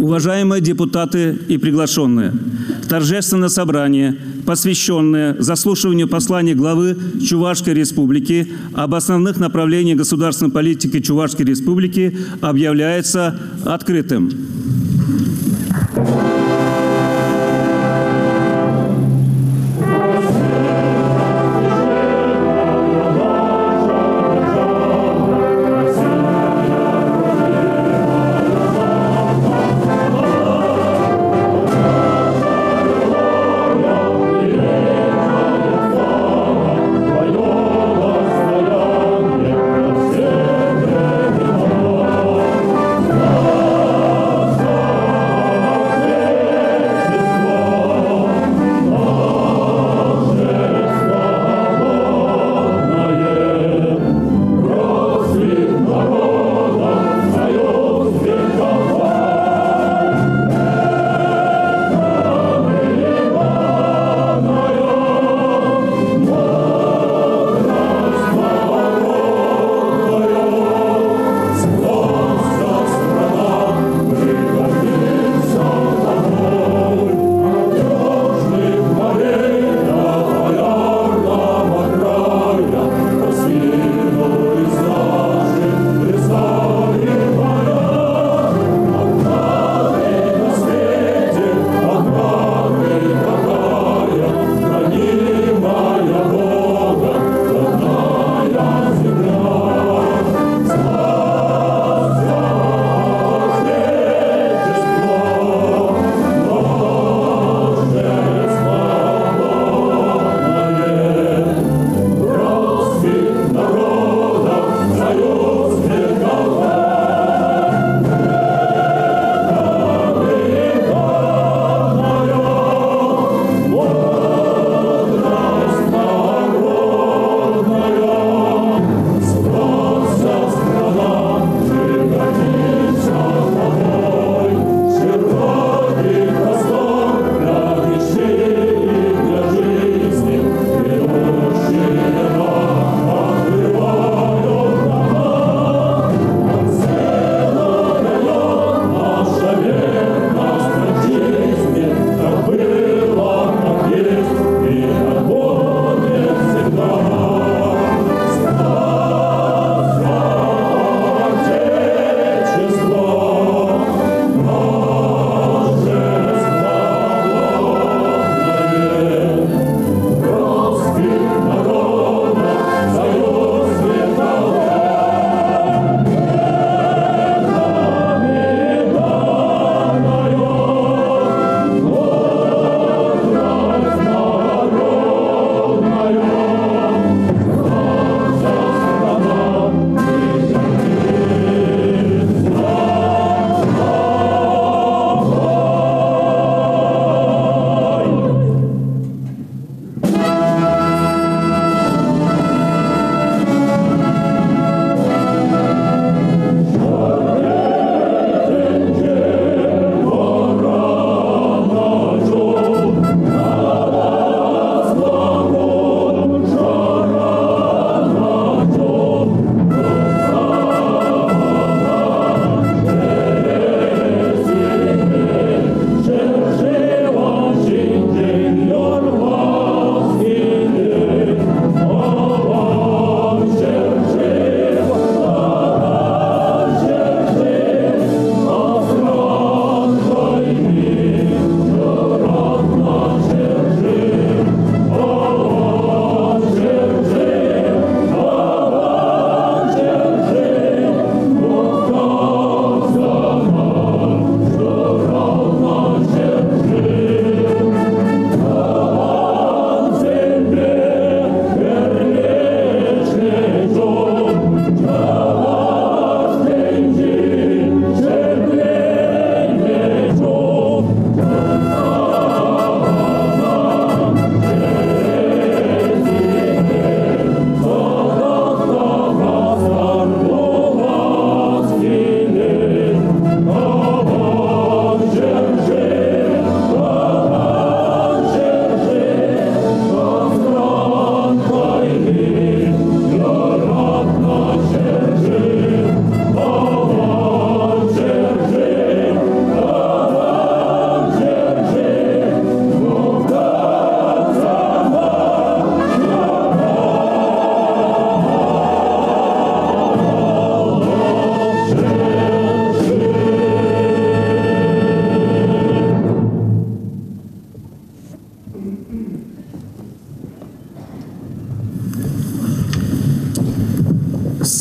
Уважаемые депутаты и приглашенные, торжественное собрание, посвященное заслушиванию послания главы Чувашской Республики об основных направлениях государственной политики Чувашской Республики, объявляется открытым. Yeah.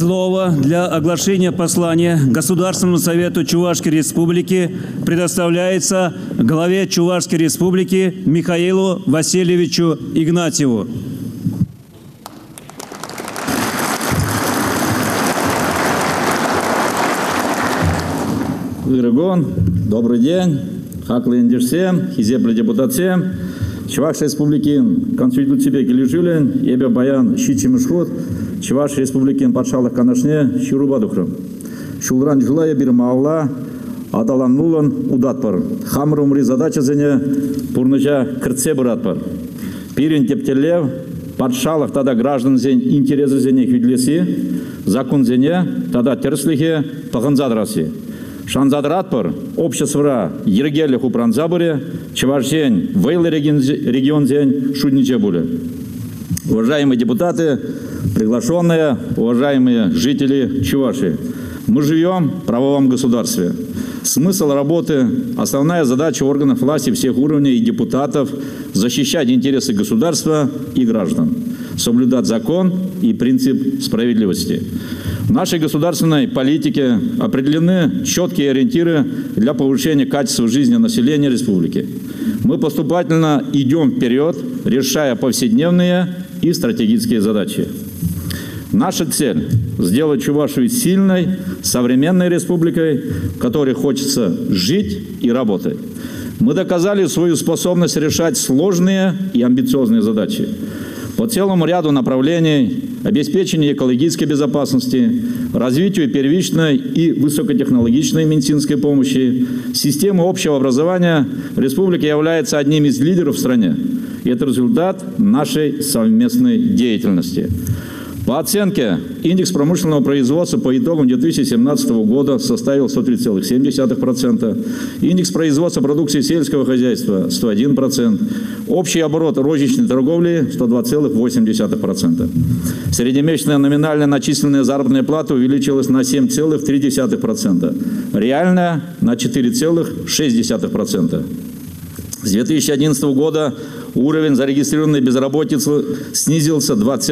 Слово для оглашения послания Государственному Совету Чувашской Республики предоставляется главе Чувашской Республики Михаилу Васильевичу Игнатьеву. Добрый день. Хаклы индирсем, хизепле депутатсем. Чувашской Республики Конституция кележулен, ебе баян щичимышхот, Чувашской Республики патшалық канашне шурубадухрым. Шулран жилая бирмалла, аталан нулан удатпар. Хамыр умри задача зене пурныжа кыртсе бұратпар. Пирин тептелев, патшалық тада граждан зен интересы зене хүдлеси, закон зене тада терслихе пағынзадраси. Шанзадратпар, обществора ергелі хупранзабыре, Чувашень, Вейлы регион зень шудниче буле. Уважаемые депутаты, приглашенные, уважаемые жители Чувашии, мы живем в правовом государстве. Смысл работы, основная задача органов власти всех уровней и депутатов – защищать интересы государства и граждан, соблюдать закон и принцип справедливости. В нашей государственной политике определены четкие ориентиры для повышения качества жизни населения республики. Мы поступательно идем вперед, решая повседневные и стратегические задачи. Наша цель – сделать Чувашию сильной, современной республикой, в которой хочется жить и работать. Мы доказали свою способность решать сложные и амбициозные задачи по целому ряду направлений: обеспечение экологической безопасности, развитию первичной и высокотехнологичной медицинской помощи, системы общего образования. Республика является одним из лидеров в стране. И это результат нашей совместной деятельности. По оценке, индекс промышленного производства по итогам 2017 года составил 103,7%, индекс производства продукции сельского хозяйства 101%, общий оборот розничной торговли 102,8%. Среднемесячная номинальная начисленная заработная плата увеличилась на 7,3%, реальная на 4,6%. С 2011 года уровень зарегистрированной безработицы снизился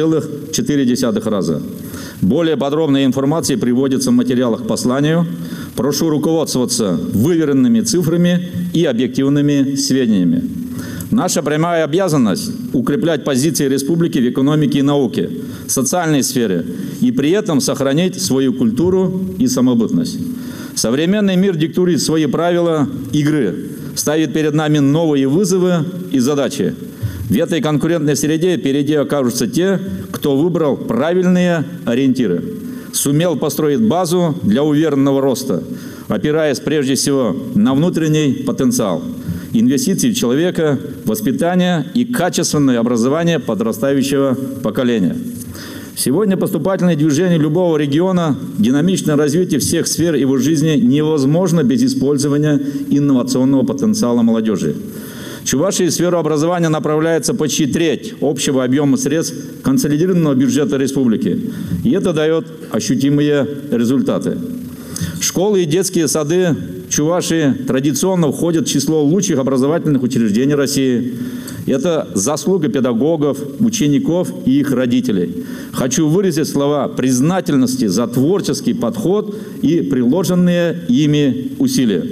2,4 раза. Более подробная информация приводится в материалах к посланию. Прошу руководствоваться выверенными цифрами и объективными сведениями. Наша прямая обязанность – укреплять позиции республики в экономике и науке, социальной сфере и при этом сохранить свою культуру и самобытность. Современный мир диктует свои правила игры, ставит перед нами новые вызовы и задачи. В этой конкурентной среде впереди окажутся те, кто выбрал правильные ориентиры, сумел построить базу для уверенного роста, опираясь прежде всего на внутренний потенциал, инвестиции в человека, воспитание и качественное образование подрастающего поколения. Сегодня поступательное движение любого региона, динамичное развитие всех сфер его жизни невозможно без использования инновационного потенциала молодежи. В Чувашии в сферу образования направляется почти треть общего объема средств консолидированного бюджета республики. И это дает ощутимые результаты. Школы и детские сады Чувашии традиционно входят в число лучших образовательных учреждений России. Это заслуга педагогов, учеников и их родителей. Хочу выразить слова признательности за творческий подход и приложенные ими усилия.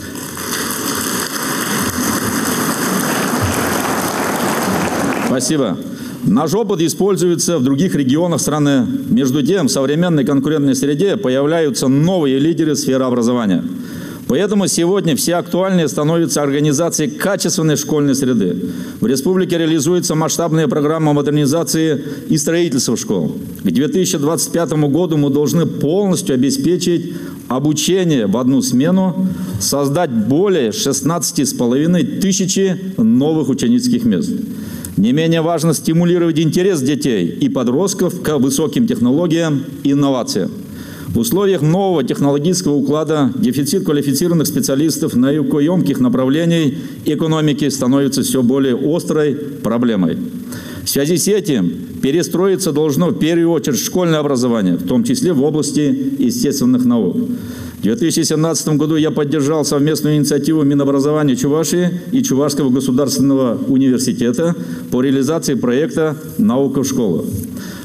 Спасибо. Наш опыт используется в других регионах страны. Между тем, в современной конкурентной среде появляются новые лидеры сферы образования. Поэтому сегодня все актуальнее становится организация качественной школьной среды. В республике реализуется масштабная программа модернизации и строительства школ. К 2025 году мы должны полностью обеспечить обучение в одну смену, создать более 16,5 тысячи новых ученических мест. Не менее важно стимулировать интерес детей и подростков к высоким технологиям и инновациям. В условиях нового технологического уклада дефицит квалифицированных специалистов наукоемких направлений экономики становится все более острой проблемой. В связи с этим перестроиться должно в первую очередь школьное образование, в том числе в области естественных наук. В 2017 году я поддержал совместную инициативу Минобразования Чувашии и Чувашского государственного университета по реализации проекта «Наука в школах».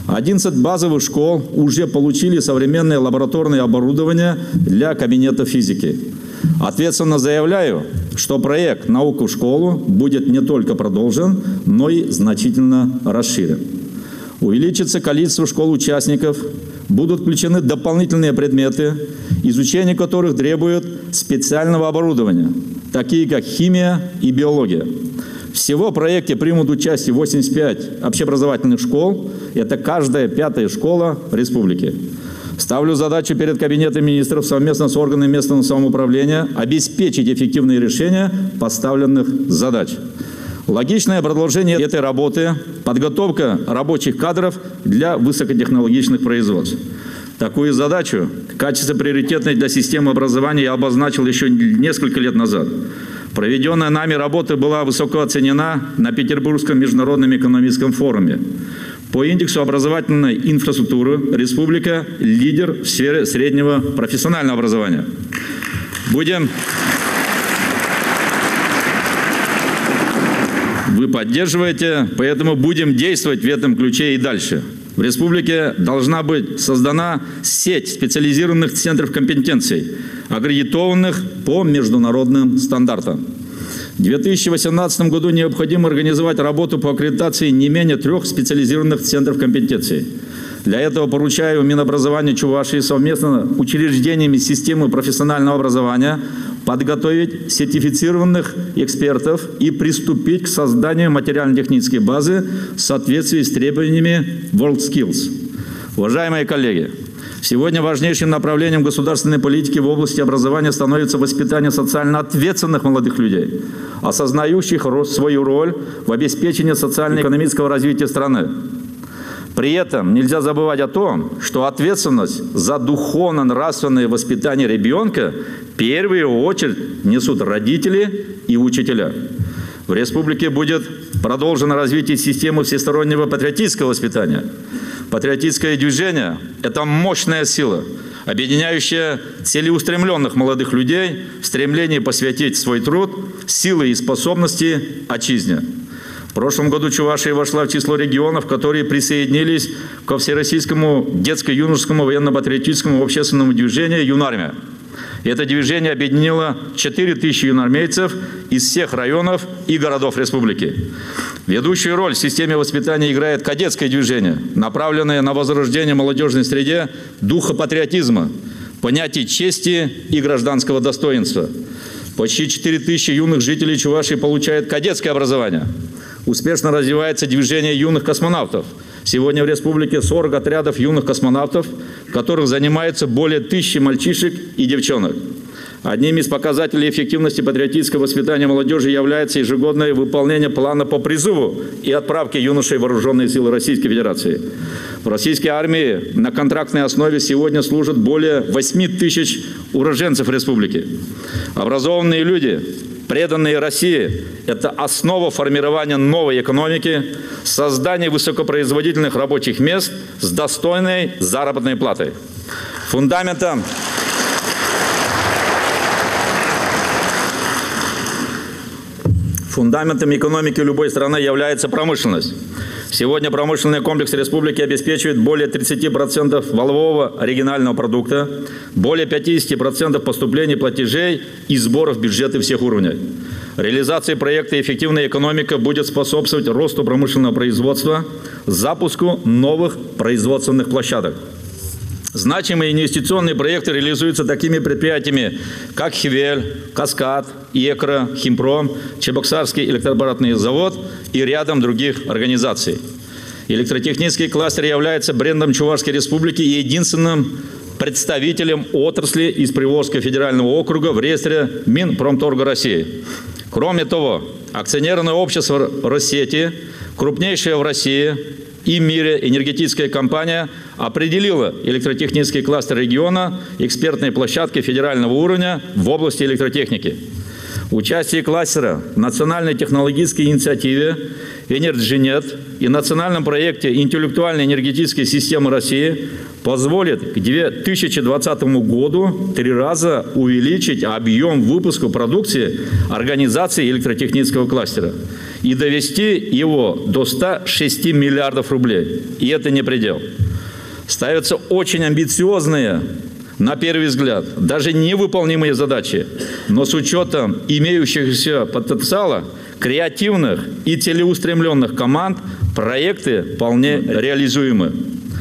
11 базовых школ уже получили современное лабораторное оборудование для кабинета физики. Ответственно заявляю, что проект «Наука в школу» будет не только продолжен, но и значительно расширен. Увеличится количество школ-участников, будут включены дополнительные предметы, изучение которых требует специального оборудования, такие как химия и биология. Всего в проекте примут участие 85 общеобразовательных школ, это каждая 5-я школа республики. Ставлю задачу перед Кабинетом министров совместно с органами местного самоуправления обеспечить эффективные решения поставленных задач. Логичное продолжение этой работы – подготовка рабочих кадров для высокотехнологичных производств. Такую задачу в качестве приоритетной для системы образования я обозначил еще несколько лет назад. Проведенная нами работа была высоко оценена на Петербургском международном экономическом форуме. По индексу образовательной инфраструктуры республика – лидер в сфере среднего профессионального образования. Вы поддерживаете, поэтому будем действовать в этом ключе и дальше. В республике должна быть создана сеть специализированных центров компетенций, аккредитованных по международным стандартам. В 2018 году необходимо организовать работу по аккредитации не менее 3 специализированных центров компетенций. Для этого поручаю Минобразованию Чувашии совместно с учреждениями системы профессионального образования подготовить сертифицированных экспертов и приступить к созданию материально-технической базы в соответствии с требованиями WorldSkills. Уважаемые коллеги, сегодня важнейшим направлением государственной политики в области образования становится воспитание социально ответственных молодых людей, осознающих свою роль в обеспечении социально-экономического развития страны. При этом нельзя забывать о том, что ответственность за духовно-нравственное воспитание ребенка в первую очередь несут родители и учителя. В республике будет продолжено развитие системы всестороннего патриотического воспитания. Патриотическое движение – это мощная сила, объединяющая целеустремленных молодых людей в стремлении посвятить свой труд, силы и способности отчизне. В прошлом году Чувашия вошла в число регионов, которые присоединились ко всероссийскому детско-юношескому военно-патриотическому общественному движению «Юнармия». Это движение объединило 4000 юнармейцев из всех районов и городов республики. Ведущую роль в системе воспитания играет кадетское движение, направленное на возрождение в молодежной среде духа патриотизма, понятий чести и гражданского достоинства. Почти 4000 юных жителей Чувашии получают кадетское образование. Успешно развивается движение юных космонавтов. Сегодня в республике 40 отрядов юных космонавтов, в которых занимается более 1000 мальчишек и девчонок. Одним из показателей эффективности патриотического воспитания молодежи является ежегодное выполнение плана по призыву и отправке юношей в вооруженные силы Российской Федерации. В российской армии на контрактной основе сегодня служат более 8000 уроженцев республики. Образованные люди, преданные России – это основа формирования новой экономики, создания высокопроизводительных рабочих мест с достойной заработной платой. Фундаментом экономики любой страны является промышленность. Сегодня промышленный комплекс республики обеспечивает более 30% валового регионального продукта, более 50% поступлений платежей и сборов бюджета всех уровней. Реализация проекта «Эффективная экономика» будет способствовать росту промышленного производства, запуску новых производственных площадок. Значимые инвестиционные проекты реализуются такими предприятиями, как «Хивель», «Каскад», «Екра», «Химпром», Чебоксарский электроаппаратный завод и рядом других организаций. Электротехнический кластер является брендом Чувашской республики и единственным представителем отрасли из Приволжского федерального округа в реестре Минпромторга России. Кроме того, акционерное общество «Россети», крупнейшее в России и мире энергетическая компания, определила электротехнический кластер региона экспертной площадкой федерального уровня в области электротехники. Участие кластера в национальной технологической инициативе «Энерджинет» и национальном проекте интеллектуальной энергетической системы России позволит к 2020 году 3 раза увеличить объем выпуска продукции организации электротехнического кластера и довести его до 106 миллиардов рублей. И это не предел. Ставятся очень амбициозные, на первый взгляд, даже невыполнимые задачи, но с учетом имеющихся потенциала, креативных и целеустремленных команд проекты вполне реализуемы.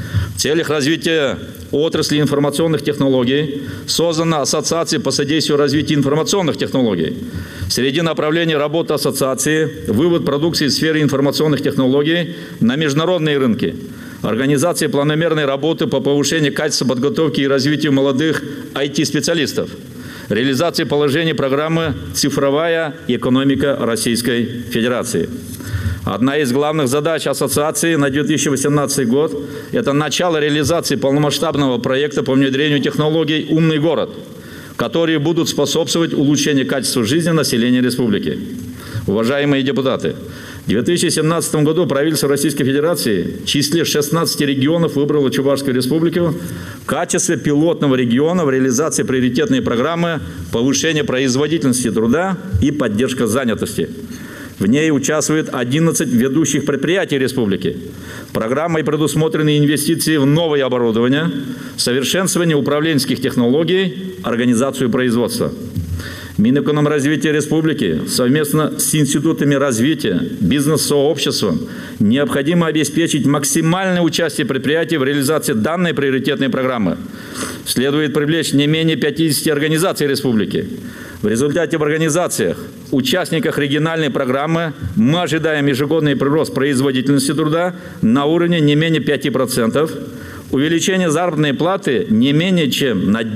В целях развития отрасли информационных технологий создана Ассоциация по содействию развитию информационных технологий. Среди направлений работы ассоциации – вывод продукции в сфере информационных технологий на международные рынки, организация планомерной работы по повышению качества подготовки и развитию молодых IT-специалистов, реализация положений программы «Цифровая экономика Российской Федерации». Одна из главных задач ассоциации на 2018 год – это начало реализации полномасштабного проекта по внедрению технологий «Умный город», которые будут способствовать улучшению качества жизни населения республики. Уважаемые депутаты, в 2017 году правительство Российской Федерации в числе 16 регионов выбрало Чувашскую республику в качестве пилотного региона в реализации приоритетной программы повышения производительности труда и поддержка занятости. В ней участвует 11 ведущих предприятий республики. Программой предусмотрены инвестиции в новое оборудование, совершенствование управленческих технологий, организацию производства. Минэкономразвития республики совместно с институтами развития, бизнес-сообществом необходимо обеспечить максимальное участие предприятий в реализации данной приоритетной программы. Следует привлечь не менее 50 организаций республики. В результате в организациях, участниках региональной программы мы ожидаем ежегодный прирост производительности труда на уровне не менее 5%, увеличение заработной платы не менее чем на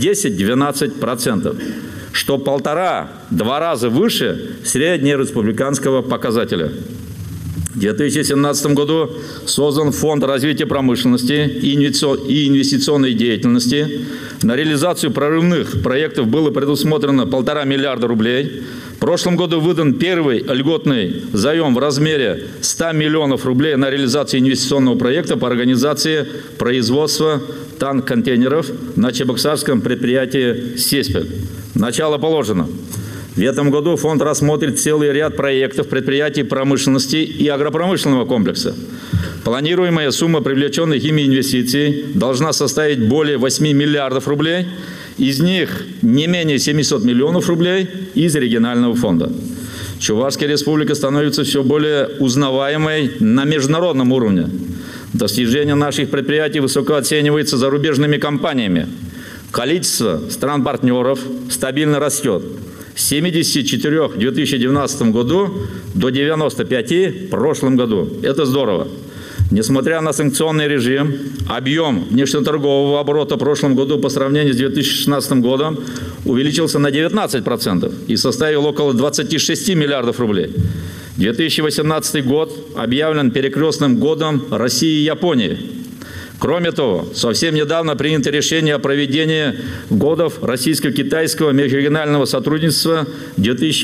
10-12%, что 1,5–2 раза выше среднереспубликанского показателя. В 2017 году создан Фонд развития промышленности и инвестиционной деятельности. На реализацию прорывных проектов было предусмотрено 1,5 миллиарда рублей. В прошлом году выдан первый льготный заем в размере 100 миллионов рублей на реализацию инвестиционного проекта по организации производства танк-контейнеров на чебоксарском предприятии «Сеспель». Начало положено. В этом году фонд рассмотрит целый ряд проектов предприятий промышленности и агропромышленного комплекса. Планируемая сумма привлеченных ими инвестиций должна составить более 8 миллиардов рублей, из них не менее 700 миллионов рублей из регионального фонда. Чувашская республика становится все более узнаваемой на международном уровне. Достижение наших предприятий высоко оценивается зарубежными компаниями. Количество стран-партнеров стабильно растет. С 74 в 2019 году до 95 в прошлом году. Это здорово. Несмотря на санкционный режим, объем внешнеторгового оборота в прошлом году по сравнению с 2016 годом увеличился на 19% и составил около 26 миллиардов рублей. 2018 год объявлен перекрестным годом России и Японии. Кроме того, совсем недавно принято решение о проведении годов российско-китайского межрегионального сотрудничества в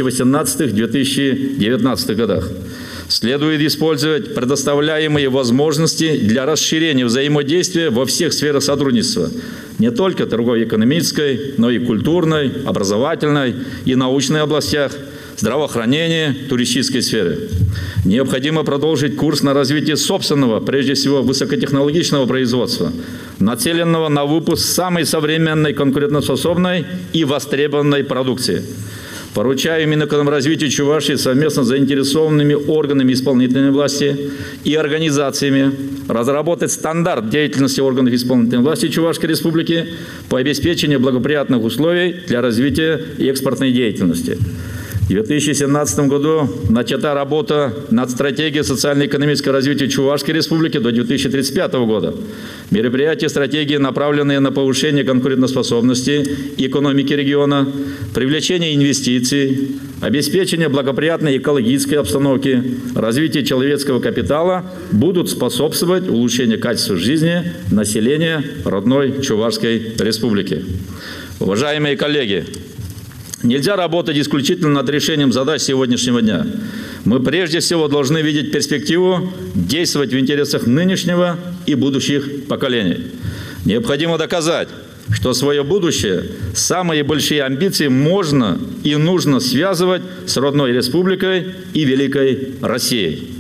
2018-2019 годах. Следует использовать предоставляемые возможности для расширения взаимодействия во всех сферах сотрудничества, не только торгово-экономической, но и культурной, образовательной и научной областях, здравоохранения, туристической сферы. Необходимо продолжить курс на развитие собственного, прежде всего, высокотехнологичного производства, нацеленного на выпуск самой современной, конкурентоспособной и востребованной продукции. Поручаю Минэкономразвитию Чувашии совместно с заинтересованными органами исполнительной власти и организациями разработать стандарт деятельности органов исполнительной власти Чувашской Республики по обеспечению благоприятных условий для развития экспортной деятельности. В 2017 году начата работа над стратегией социально-экономического развития Чувашской Республики до 2035 года. Мероприятия стратегии, направленные на повышение конкурентоспособности экономики региона, привлечение инвестиций, обеспечение благоприятной экологической обстановки, развитие человеческого капитала, будут способствовать улучшению качества жизни населения родной Чувашской Республики. Уважаемые коллеги, Нельзя работать исключительно над решением задач сегодняшнего дня. Мы прежде всего должны видеть перспективу, действовать в интересах нынешнего и будущих поколений. Необходимо доказать, что свое будущее, самые большие амбиции можно и нужно связывать с родной республикой и великой Россией.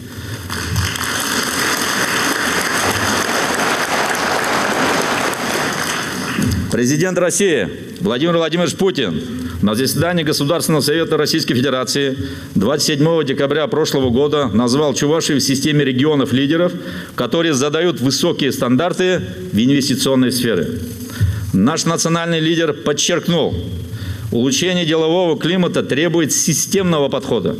Президент России Владимир Владимирович Путин на заседании Государственного совета Российской Федерации 27 декабря прошлого года назвал Чувашию в системе регионов-лидеров, которые задают высокие стандарты в инвестиционной сфере. Наш национальный лидер подчеркнул, улучшение делового климата требует системного подхода.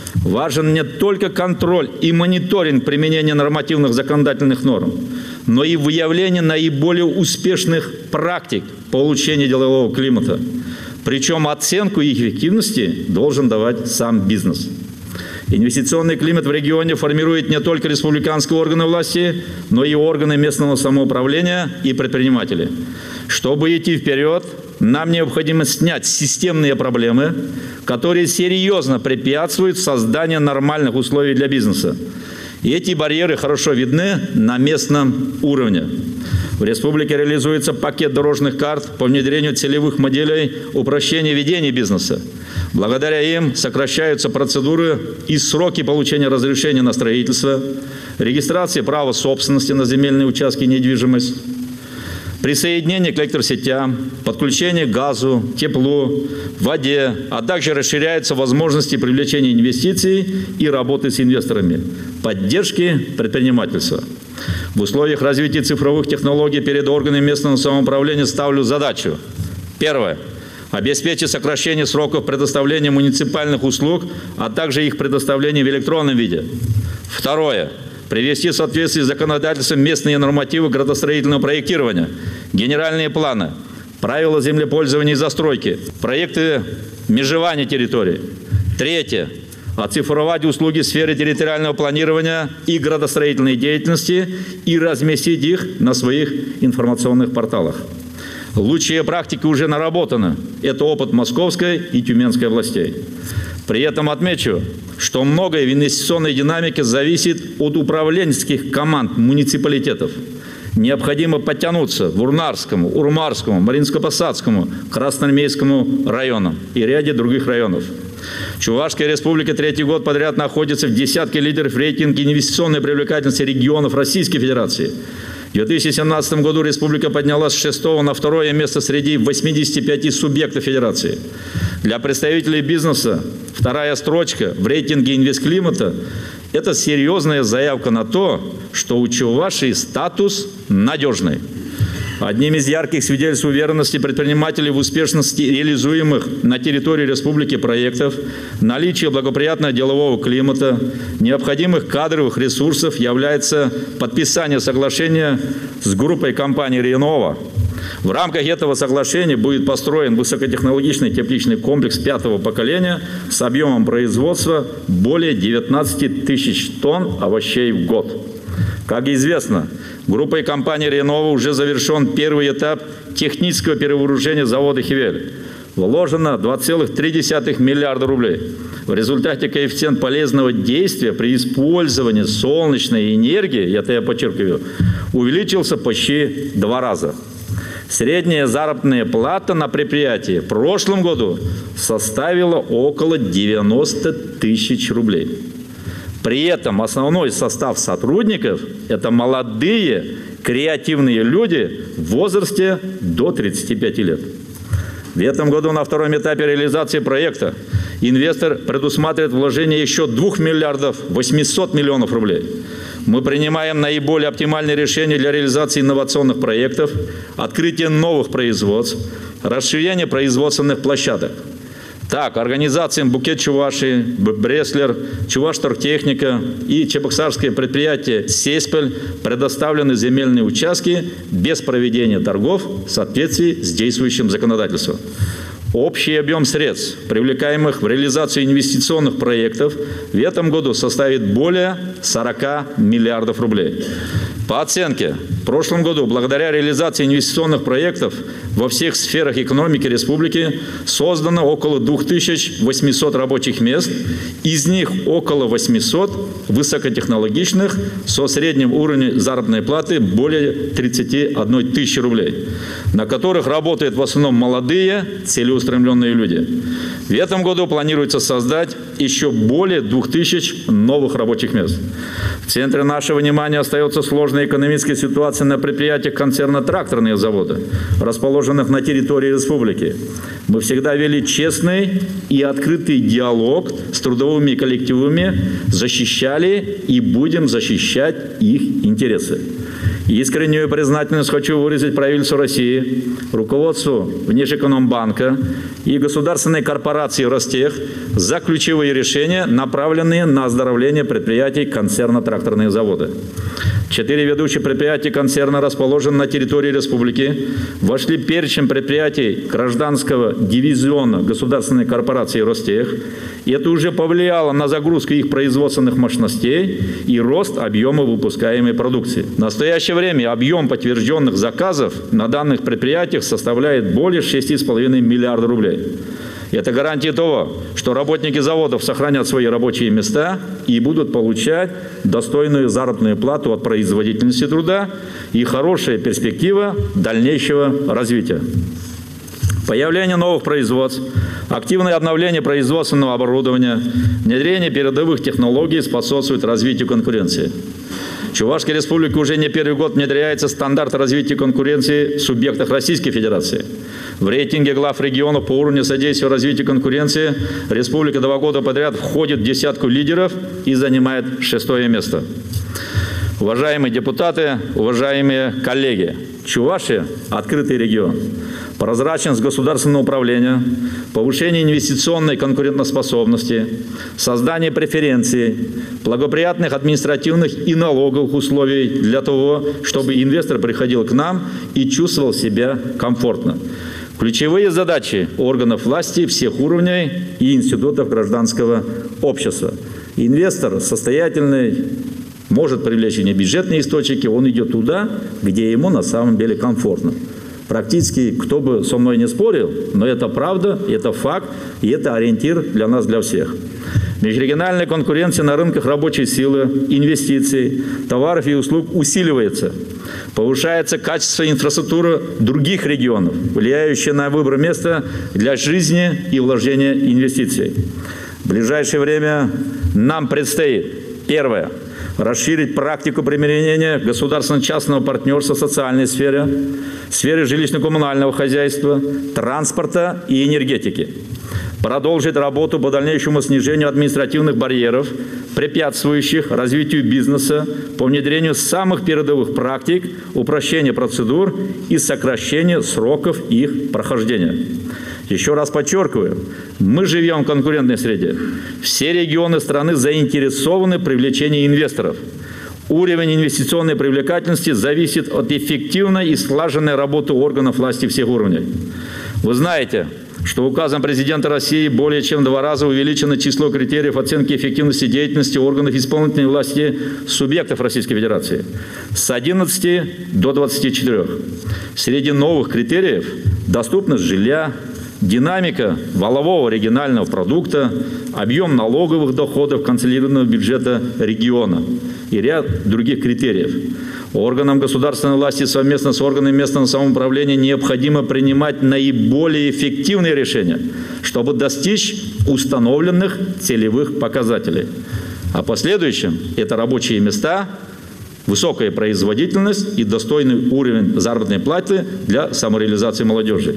Важен не только контроль и мониторинг применения нормативных законодательных норм, но и выявление наиболее успешных практик по улучшению делового климата. Причем оценку их эффективности должен давать сам бизнес. Инвестиционный климат в регионе формирует не только республиканские органы власти, но и органы местного самоуправления и предприниматели. Чтобы идти вперед, нам необходимо снять системные проблемы, которые серьезно препятствуют созданию нормальных условий для бизнеса. И эти барьеры хорошо видны на местном уровне. В республике реализуется пакет дорожных карт по внедрению целевых моделей упрощения ведения бизнеса. Благодаря им сокращаются процедуры и сроки получения разрешения на строительство, регистрации права собственности на земельные участки и недвижимость, присоединение к электросетям, подключение к газу, теплу, воде, а также расширяются возможности привлечения инвестиций и работы с инвесторами, поддержки предпринимательства. В условиях развития цифровых технологий перед органами местного самоуправления ставлю задачу. Первое. Обеспечить сокращение сроков предоставления муниципальных услуг, а также их предоставления в электронном виде. Второе. Привести в соответствие с законодательством местные нормативы градостроительного проектирования, генеральные планы, правила землепользования и застройки, проекты межевания территорий. Третье. Оцифровать услуги в сфере территориального планирования и градостроительной деятельности и разместить их на своих информационных порталах. Лучшие практики уже наработаны. Это опыт Московской и Тюменской областей. При этом отмечу, что многое в инвестиционной динамике зависит от управленческих команд муниципалитетов. Необходимо подтянуться в Урнарскому, Урмарскому, Маринско-Посадскому, Красноармейскому районам и ряде других районов. Чувашская республика третий год подряд находится в десятке лидеров в рейтинге инвестиционной привлекательности регионов Российской Федерации. В 2017 году республика поднялась с 6-го на 2-е место среди 85 субъектов Федерации. Для представителей бизнеса вторая строчка в рейтинге инвестклимата – это серьезная заявка на то, что у Чувашии статус надежный. Одним из ярких свидетельств уверенности предпринимателей в успешности реализуемых на территории республики проектов, наличие благоприятного делового климата, необходимых кадровых ресурсов является подписание соглашения с группой компаний «Ренова». В рамках этого соглашения будет построен высокотехнологичный тепличный комплекс 5-го поколения с объемом производства более 19 тысяч тонн овощей в год. Как известно, группой компании «Ренова» уже завершен первый этап технического перевооружения завода «Хивель». Вложено 2,3 миллиарда рублей. В результате коэффициент полезного действия при использовании солнечной энергии, это я подчеркиваю, увеличился почти 2 раза. Средняя заработная плата на предприятии в прошлом году составила около 90 тысяч рублей. При этом основной состав сотрудников – это молодые, креативные люди в возрасте до 35 лет. В этом году на втором этапе реализации проекта инвестор предусматривает вложение еще 2 миллиардов 800 миллионов рублей. Мы принимаем наиболее оптимальные решения для реализации инновационных проектов, открытия новых производств, расширения производственных площадок. Так, организациям «Букет Чувашии», «Бреслер», «Чувашторгтехника» и чебоксарское предприятие «Сеспель» предоставлены земельные участки без проведения торгов в соответствии с действующим законодательством. Общий объем средств, привлекаемых в реализацию инвестиционных проектов, в этом году составит более 40 миллиардов рублей. По оценке, в прошлом году благодаря реализации инвестиционных проектов во всех сферах экономики республики создано около 2800 рабочих мест, из них около 800 высокотехнологичных со средним уровнем заработной платы более 31 тысячи рублей, на которых работают в основном молодые, целеустремленные люди. В этом году планируется создать еще более 2000 новых рабочих мест. В центре нашего внимания остается сложная экономическая ситуация на предприятиях концерна «Тракторные заводы», расположенных на территории республики. Мы всегда вели честный и открытый диалог с трудовыми коллективами, защищали и будем защищать их интересы. Искреннюю признательность хочу выразить правительству России, руководству Внешэкономбанка и государственной корпорации «Ростех» за ключевые решения, направленные на оздоровление предприятий концерна «Тракторные заводы». 4 ведущих предприятия концерна, расположенные на территории республики, вошли в перечень предприятий гражданского дивизиона государственной корпорации «Ростех». И это уже повлияло на загрузку их производственных мощностей и рост объема выпускаемой продукции. В настоящее время объем подтвержденных заказов на данных предприятиях составляет более 6,5 миллиарда рублей. Это гарантия того, что работники заводов сохранят свои рабочие места и будут получать достойную заработную плату от производительности труда и хорошая перспектива дальнейшего развития. Появление новых производств, активное обновление производственного оборудования, внедрение передовых технологий способствует развитию конкуренции. В Чувашской республике уже не первый год внедряется стандарт развития конкуренции в субъектах Российской Федерации. В рейтинге глав регионов по уровню содействия развитию конкуренции республика 2 года подряд входит в десятку лидеров и занимает 6-е место. Уважаемые депутаты, уважаемые коллеги, Чувашия – открытый регион. Прозрачность государственного управления, повышение инвестиционной конкурентоспособности, создание преференций, благоприятных административных и налоговых условий для того, чтобы инвестор приходил к нам и чувствовал себя комфортно. Ключевые задачи органов власти всех уровней и институтов гражданского общества. Инвестор состоятельный может привлечь не бюджетные источники, он идет туда, где ему на самом деле комфортно. Практически, кто бы со мной не спорил, но это правда, это факт, и это ориентир для нас, для всех. Межрегиональная конкуренция на рынках рабочей силы, инвестиций, товаров и услуг усиливается. Повышается качество инфраструктуры других регионов, влияющее на выбор места для жизни и вложения инвестиций. В ближайшее время нам предстоит, первое, расширить практику применения государственно-частного партнерства в социальной сфере, в сфере жилищно-коммунального хозяйства, транспорта и энергетики. Продолжить работу по дальнейшему снижению административных барьеров, препятствующих развитию бизнеса, по внедрению самых передовых практик, упрощения процедур и сокращения сроков их прохождения. Еще раз подчеркиваю, мы живем в конкурентной среде. Все регионы страны заинтересованы в привлечении инвесторов. Уровень инвестиционной привлекательности зависит от эффективной и слаженной работы органов власти всех уровней. Вы знаете, что указом президента России более чем в 2 раза увеличено число критериев оценки эффективности деятельности органов исполнительной власти субъектов Российской Федерации с 11 до 24. Среди новых критериев – доступность жилья, динамика валового регионального продукта, объем налоговых доходов консолидированного бюджета региона и ряд других критериев. Органам государственной власти совместно с органами местного самоуправления необходимо принимать наиболее эффективные решения, чтобы достичь установленных целевых показателей. А последующим это рабочие места, высокая производительность и достойный уровень заработной платы для самореализации молодежи.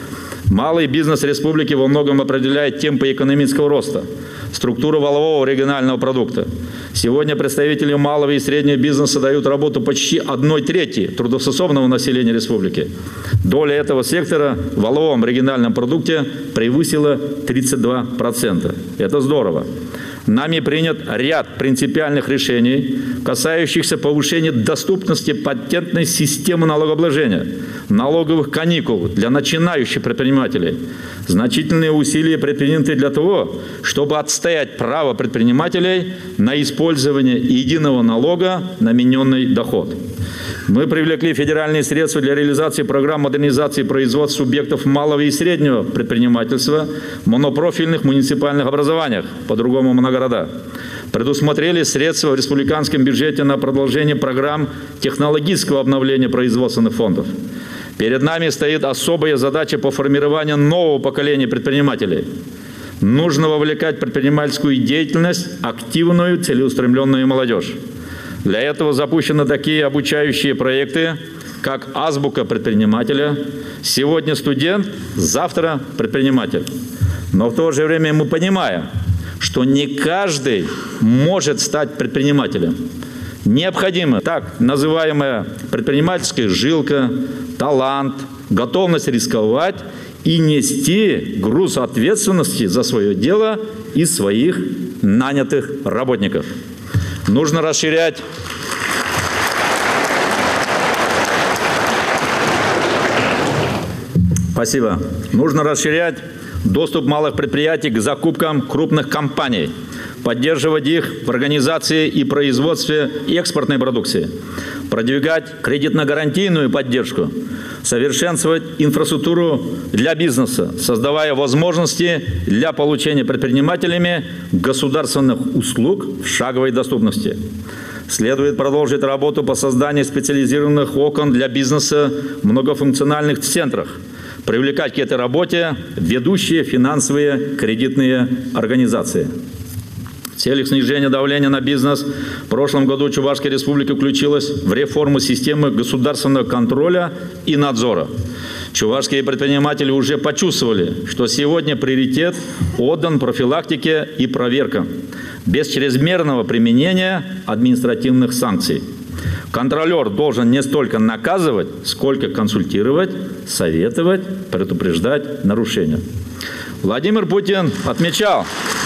Малый бизнес республики во многом определяет темпы экономического роста, структуру валового регионального продукта. Сегодня представители малого и среднего бизнеса дают работу почти 1/3 трудоспособного населения республики. Доля этого сектора в валовом региональном продукте превысила 32%. Это здорово. нами принят ряд принципиальных решений, касающихся повышения доступности патентной системы налогообложения, налоговых каникул для начинающих предпринимателей. Значительные усилия предприняты для того, чтобы отстоять право предпринимателей на использование единого налога на мененный доход. Мы привлекли федеральные средства для реализации программ модернизации производств субъектов малого и среднего предпринимательства в монопрофильных муниципальных образованиях, по-другому моногорода. Предусмотрели средства в республиканском бюджете на продолжение программ технологического обновления производственных фондов. Перед нами стоит особая задача по формированию нового поколения предпринимателей. Нужно вовлекать в предпринимательскую деятельность активную, целеустремленную молодежь. Для этого запущены такие обучающие проекты, как «Азбука предпринимателя». Сегодня студент, завтра предприниматель. Но в то же время мы понимаем, что не каждый может стать предпринимателем. Необходима так называемая предпринимательская жилка, талант, готовность рисковать и нести груз ответственности за свое дело и своих нанятых работников. Нужно расширять доступ малых предприятий к закупкам крупных компаний, поддерживать их в организации и производстве экспортной продукции, продвигать кредитно-гарантийную поддержку, совершенствовать инфраструктуру для бизнеса, создавая возможности для получения предпринимателями государственных услуг в шаговой доступности. Следует продолжить работу по созданию специализированных окон для бизнеса в многофункциональных центрах, привлекать к этой работе ведущие финансовые кредитные организации. В целях снижения давления на бизнес в прошлом году Чувашская республика включилась в реформу системы государственного контроля и надзора. Чувашские предприниматели уже почувствовали, что сегодня приоритет отдан профилактике и проверкам, без чрезмерного применения административных санкций. Контролер должен не столько наказывать, сколько консультировать, советовать, предупреждать нарушения. Владимир Путин отмечал,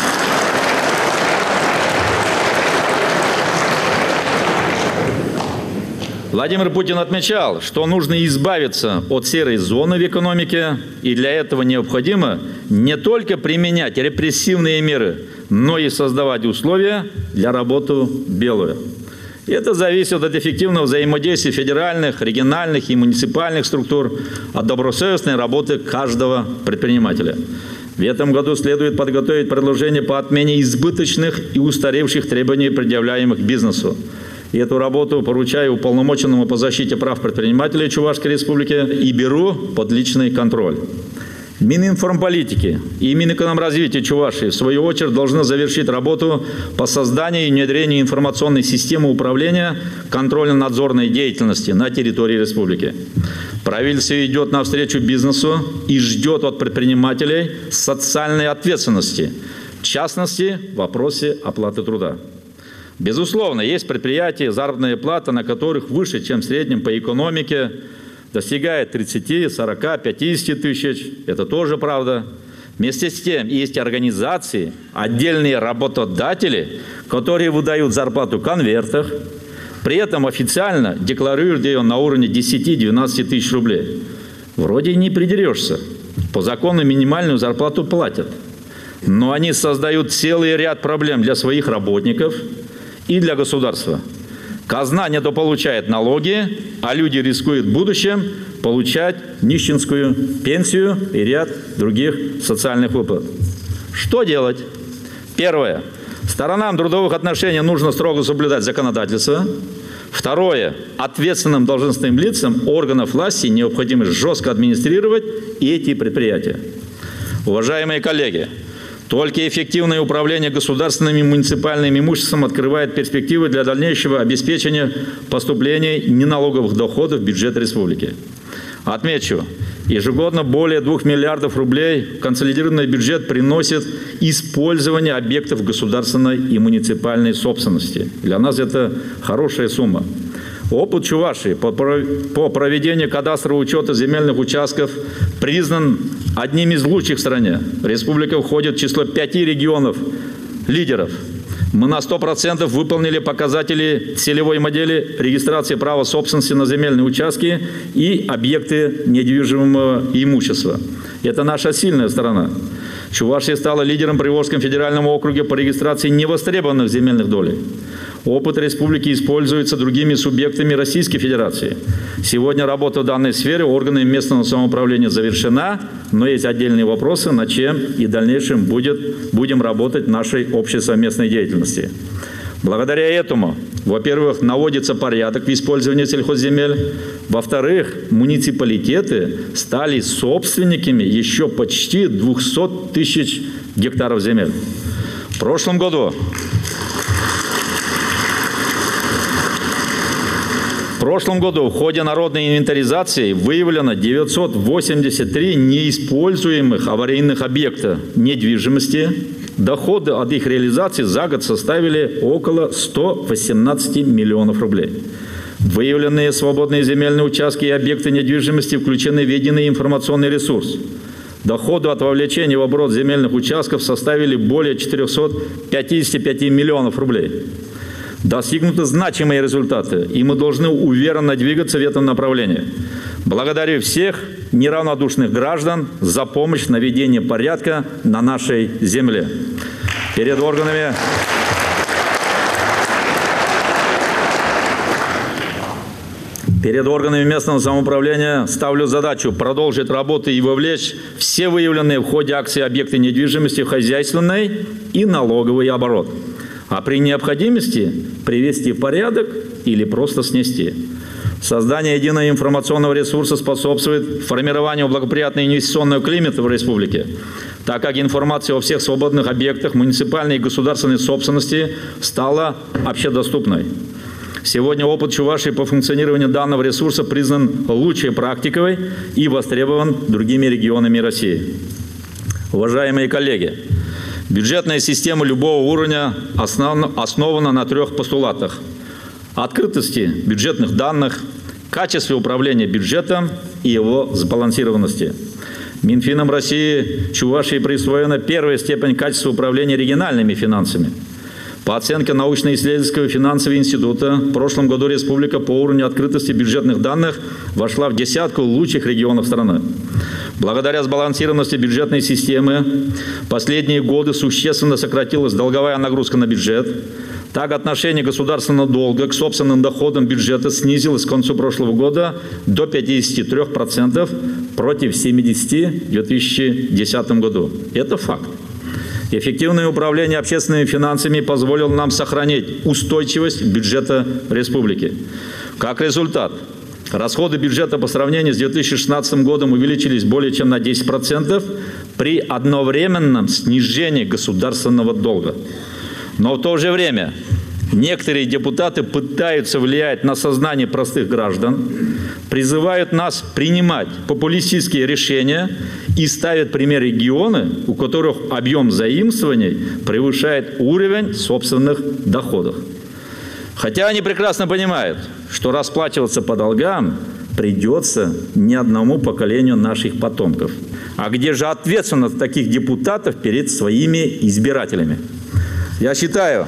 что нужно избавиться от серой зоны в экономике, и для этого необходимо не только применять репрессивные меры, но и создавать условия для работы белую. Это зависит от эффективного взаимодействия федеральных, региональных и муниципальных структур, от добросовестной работы каждого предпринимателя. В этом году следует подготовить предложение по отмене избыточных и устаревших требований, предъявляемых бизнесу. И эту работу поручаю уполномоченному по защите прав предпринимателей Чувашской республики и беру под личный контроль. Мининформполитики и Минэкономразвития Чувашии, в свою очередь, должны завершить работу по созданию и внедрению информационной системы управления контрольно-надзорной деятельности на территории республики. Правительство идет навстречу бизнесу и ждет от предпринимателей социальной ответственности, в частности, в вопросе оплаты труда. Безусловно, есть предприятия, заработная плата на которых выше, чем в среднем по экономике, достигает 30, 40, 50 тысяч. Это тоже правда. Вместе с тем есть организации, отдельные работодатели, которые выдают зарплату в конвертах, при этом официально декларируют ее на уровне 10-12 тысяч рублей. Вроде не придерешься. По закону минимальную зарплату платят. Но они создают целый ряд проблем для своих работников и для государства. Казна недополучает налоги, а люди рискуют в будущем получать нищенскую пенсию и ряд других социальных выплат. Что делать? Первое. Сторонам трудовых отношений нужно строго соблюдать законодательство. Второе. Ответственным должностным лицам органов власти необходимо жестко администрировать эти предприятия. Уважаемые коллеги, только эффективное управление государственным и муниципальным имуществом открывает перспективы для дальнейшего обеспечения поступлений неналоговых доходов в бюджет республики. Отмечу, ежегодно более 2 миллиардов рублей в консолидированный бюджет приносит использование объектов государственной и муниципальной собственности. Для нас это хорошая сумма. Опыт Чувашии по проведению кадастрового учета земельных участков признан одним из лучших в стране. Республика входит в число 5 регионов лидеров. Мы на 100% выполнили показатели целевой модели регистрации права собственности на земельные участки и объекты недвижимого имущества. Это наша сильная сторона. Чувашия стала лидером в Приволжском федеральном округе по регистрации невостребованных земельных долей. Опыт республики используется другими субъектами Российской Федерации. Сегодня работа в данной сфере органами местного самоуправления завершена, но есть отдельные вопросы, над чем и в дальнейшем будем работать в нашей общей совместной деятельности. Благодаря этому, во-первых, наводится порядок в использовании сельхозземель, во-вторых, муниципалитеты стали собственниками еще почти 200 тысяч гектаров земель. В прошлом году в ходе народной инвентаризации выявлено 983 неиспользуемых аварийных объекта недвижимости. Доходы от их реализации за год составили около 118 миллионов рублей. Выявленные свободные земельные участки и объекты недвижимости включены в единый информационный ресурс. Доходы от вовлечения в оборот земельных участков составили более 455 миллионов рублей. Достигнуты значимые результаты, и мы должны уверенно двигаться в этом направлении. Благодарю всех неравнодушных граждан за помощь в наведении порядка на нашей земле. Перед органами местного самоуправления ставлю задачу продолжить работу и вовлечь все выявленные в ходе акции объекты недвижимости в хозяйственный и налоговый оборот. А при необходимости привести в порядок или просто снести. Создание единого информационного ресурса способствует формированию благоприятного инвестиционного климата в республике, так как информация о всех свободных объектах муниципальной и государственной собственности стала общедоступной. Сегодня опыт Чувашии по функционированию данного ресурса признан лучшей практикой и востребован другими регионами России. Уважаемые коллеги, бюджетная система любого уровня основана на 3 постулатах: открытости бюджетных данных, качестве управления бюджетом и его сбалансированности. Минфином России Чувашии присвоена 1-я степень качества управления региональными финансами. По оценке научно-исследовательского финансового института, в прошлом году республика по уровню открытости бюджетных данных вошла в 10 лучших регионов страны. Благодаря сбалансированности бюджетной системы в последние годы существенно сократилась долговая нагрузка на бюджет. Так, отношение государственного долга к собственным доходам бюджета снизилось к концу прошлого года до 53% против 70% в 2010 году. Это факт. Эффективное управление общественными финансами позволило нам сохранить устойчивость бюджета республики. Как результат, расходы бюджета по сравнению с 2016 годом увеличились более чем на 10% при одновременном снижении государственного долга. Но в то же время некоторые депутаты пытаются влиять на сознание простых граждан, призывают нас принимать популистические решения и ставят пример регионы, у которых объем заимствований превышает уровень собственных доходов. Хотя они прекрасно понимают, что расплачиваться по долгам придется не одному поколению наших потомков. А где же ответственность таких депутатов перед своими избирателями? Я считаю,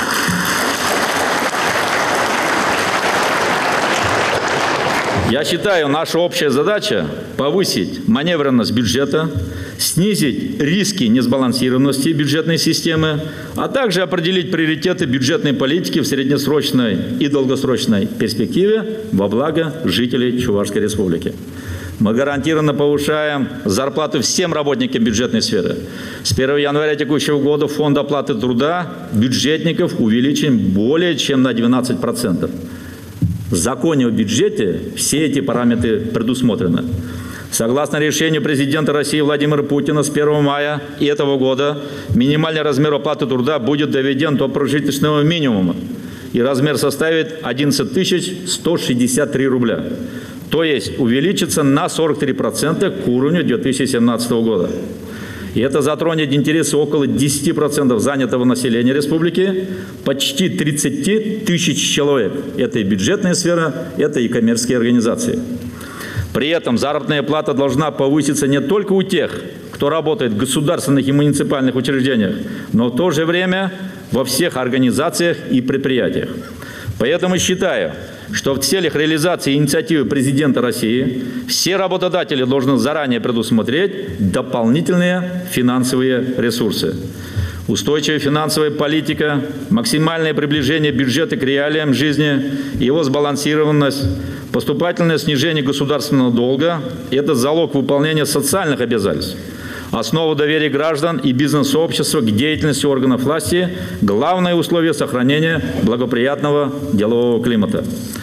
наша общая задача – повысить маневренность бюджета, снизить риски несбалансированности бюджетной системы, а также определить приоритеты бюджетной политики в среднесрочной и долгосрочной перспективе во благо жителей Чувашской Республики. Мы гарантированно повышаем зарплаты всем работникам бюджетной сферы. С 1 января текущего года фонд оплаты труда бюджетников увеличен более чем на 12%. В законе о бюджете все эти параметры предусмотрены. Согласно решению президента России Владимира Путина с 1 мая этого года минимальный размер оплаты труда будет доведен до прожиточного минимума, и размер составит 11 163 рубля. То есть увеличится на 43% к уровню 2017 года. И это затронет интересы около 10% занятого населения республики, почти 30 тысяч человек. Это и бюджетная сфера, это и коммерческие организации. При этом заработная плата должна повыситься не только у тех, кто работает в государственных и муниципальных учреждениях, но в то же время во всех организациях и предприятиях. Поэтому считаю, что в целях реализации инициативы президента России все работодатели должны заранее предусмотреть дополнительные финансовые ресурсы. Устойчивая финансовая политика, максимальное приближение бюджета к реалиям жизни, его сбалансированность, поступательное снижение государственного долга – это залог выполнения социальных обязательств. Основа доверия граждан и бизнес-сообщества к деятельности органов власти – главное условие сохранения благоприятного делового климата.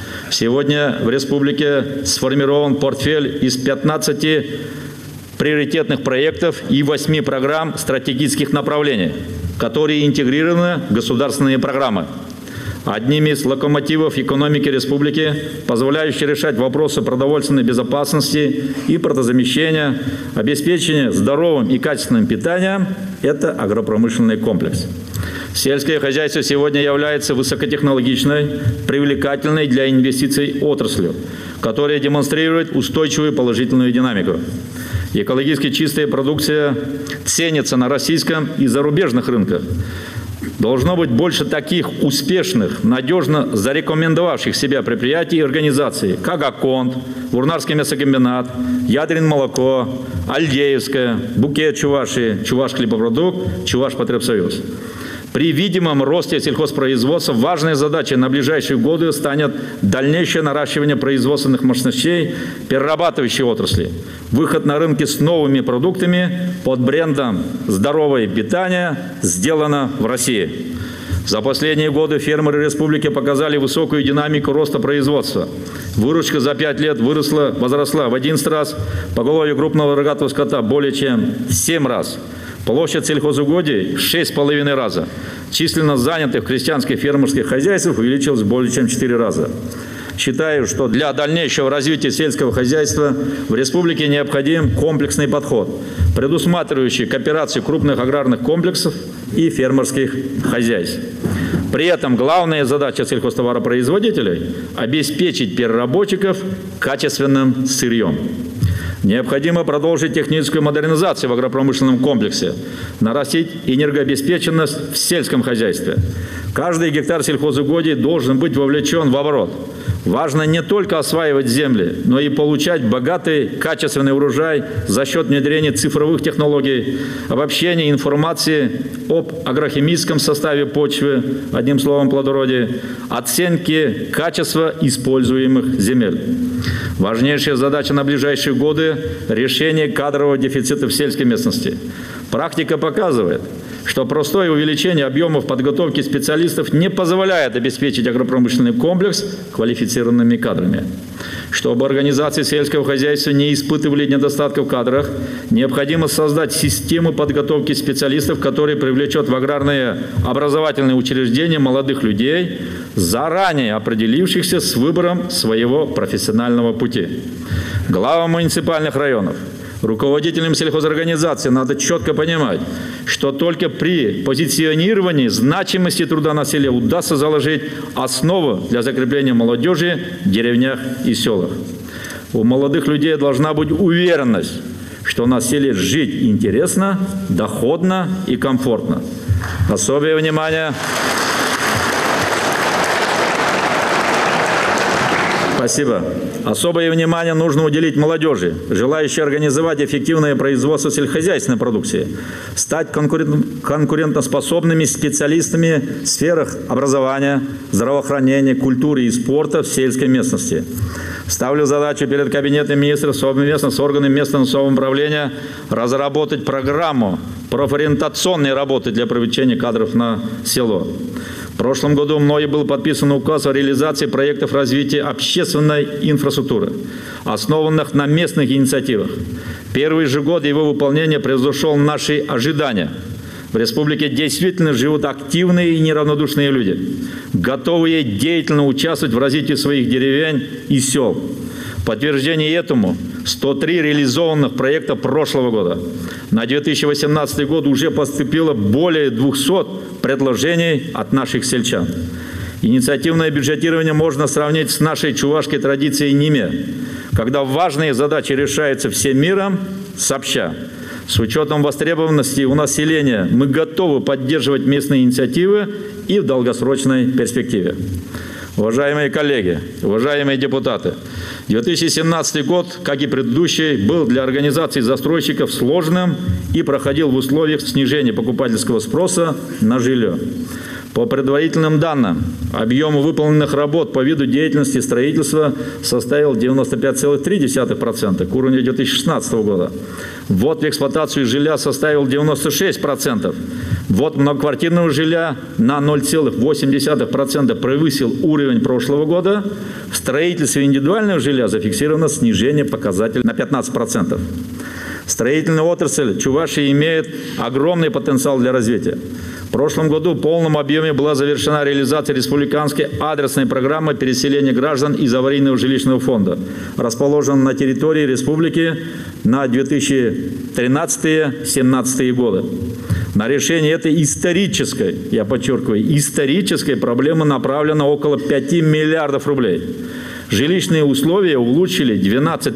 Сегодня в республике сформирован портфель из 15 приоритетных проектов и 8 программ стратегических направлений, которые интегрированы в государственные программы. Одними из локомотивов экономики республики, позволяющих решать вопросы продовольственной безопасности, импортозамещения, обеспечения здоровым и качественным питанием, это агропромышленный комплекс. Сельское хозяйство сегодня является высокотехнологичной, привлекательной для инвестиций отраслью, которая демонстрирует устойчивую положительную динамику. Экологически чистая продукция ценится на российском и зарубежных рынках. Должно быть больше таких успешных, надежно зарекомендовавших себя предприятий и организаций, как Аконт, Вурнарский мясокомбинат, Ядрин молоко, Альдеевская, Букет Чувашии, Чуваш хлебопродукт, Чуваш Потребсоюз. При видимом росте сельхозпроизводства важной задачей на ближайшие годы станет дальнейшее наращивание производственных мощностей перерабатывающей отрасли, выход на рынки с новыми продуктами под брендом «Здоровое питание сделано в России». За последние годы фермеры республики показали высокую динамику роста производства. Выручка за 5 лет возросла в 11 раз, поголовье крупного рогатого скота более чем в 7 раз. Площадь сельхозугодий в 6,5 раза. Численность занятых в крестьянских фермерских хозяйствах увеличилась более чем в 4 раза. Считаю, что для дальнейшего развития сельского хозяйства в республике необходим комплексный подход, предусматривающий кооперацию крупных аграрных комплексов и фермерских хозяйств. При этом главная задача сельхозтоваропроизводителей – обеспечить переработчиков качественным сырьем. Необходимо продолжить техническую модернизацию в агропромышленном комплексе, нарастить энергообеспеченность в сельском хозяйстве. Каждый гектар сельхозугодий должен быть вовлечен в оборот. Важно не только осваивать земли, но и получать богатый, качественный урожай за счет внедрения цифровых технологий, обобщения информации об агрохимическом составе почвы, одним словом плодородие, оценки качества используемых земель. Важнейшая задача на ближайшие годы – решение кадрового дефицита в сельской местности. Практика показывает, что простое увеличение объемов подготовки специалистов не позволяет обеспечить агропромышленный комплекс квалифицированными кадрами. Чтобы организации сельского хозяйства не испытывали недостатков в кадрах, необходимо создать систему подготовки специалистов, которая привлечет в аграрные образовательные учреждения молодых людей, заранее определившихся с выбором своего профессионального пути. Главам муниципальных районов, руководителям сельхозорганизаций надо четко понимать, что только при позиционировании значимости труда на селе удастся заложить основу для закрепления молодежи в деревнях и селах. У молодых людей должна быть уверенность, что на селе жить интересно, доходно и комфортно. Особое внимание... Спасибо. Особое внимание нужно уделить молодежи, желающей организовать эффективное производство сельскохозяйственной продукции, стать конкурентоспособными специалистами в сферах образования, здравоохранения, культуры и спорта в сельской местности. Ставлю задачу перед Кабинетом министров совместно с органами местного самоуправления разработать программу профориентационной работы для привлечения кадров на село. В прошлом году мною был подписан указ о реализации проектов развития общественной инфраструктуры, основанных на местных инициативах. Первый же год его выполнения превзошел наши ожидания. В республике действительно живут активные и неравнодушные люди, готовые деятельно участвовать в развитии своих деревень и сел. В подтверждение этому 103 реализованных проекта прошлого года. На 2018 год уже поступило более 200 предложений от наших сельчан. Инициативное бюджетирование можно сравнить с нашей чувашской традицией НИМЕ, когда важные задачи решаются всем миром сообща. С учетом востребованности у населения мы готовы поддерживать местные инициативы и в долгосрочной перспективе. Уважаемые коллеги, уважаемые депутаты, 2017 год, как и предыдущий, был для организаций застройщиков сложным и проходил в условиях снижения покупательского спроса на жилье. По предварительным данным, объем выполненных работ по виду деятельности строительства составил 95,3% к уровню 2016 года. Ввод в эксплуатацию жилья составил 96%. Ввод многоквартирного жилья на 0,8% превысил уровень прошлого года. В строительстве индивидуального жилья зафиксировано снижение показателя на 15%. Строительная отрасль Чувашии имеет огромный потенциал для развития. В прошлом году в полном объеме была завершена реализация республиканской адресной программы переселения граждан из аварийного жилищного фонда, расположенной на территории республики на 2013-2017 годы. На решение этой исторической, я подчеркиваю, исторической проблемы направлено около 5 миллиардов рублей. Жилищные условия улучшили 12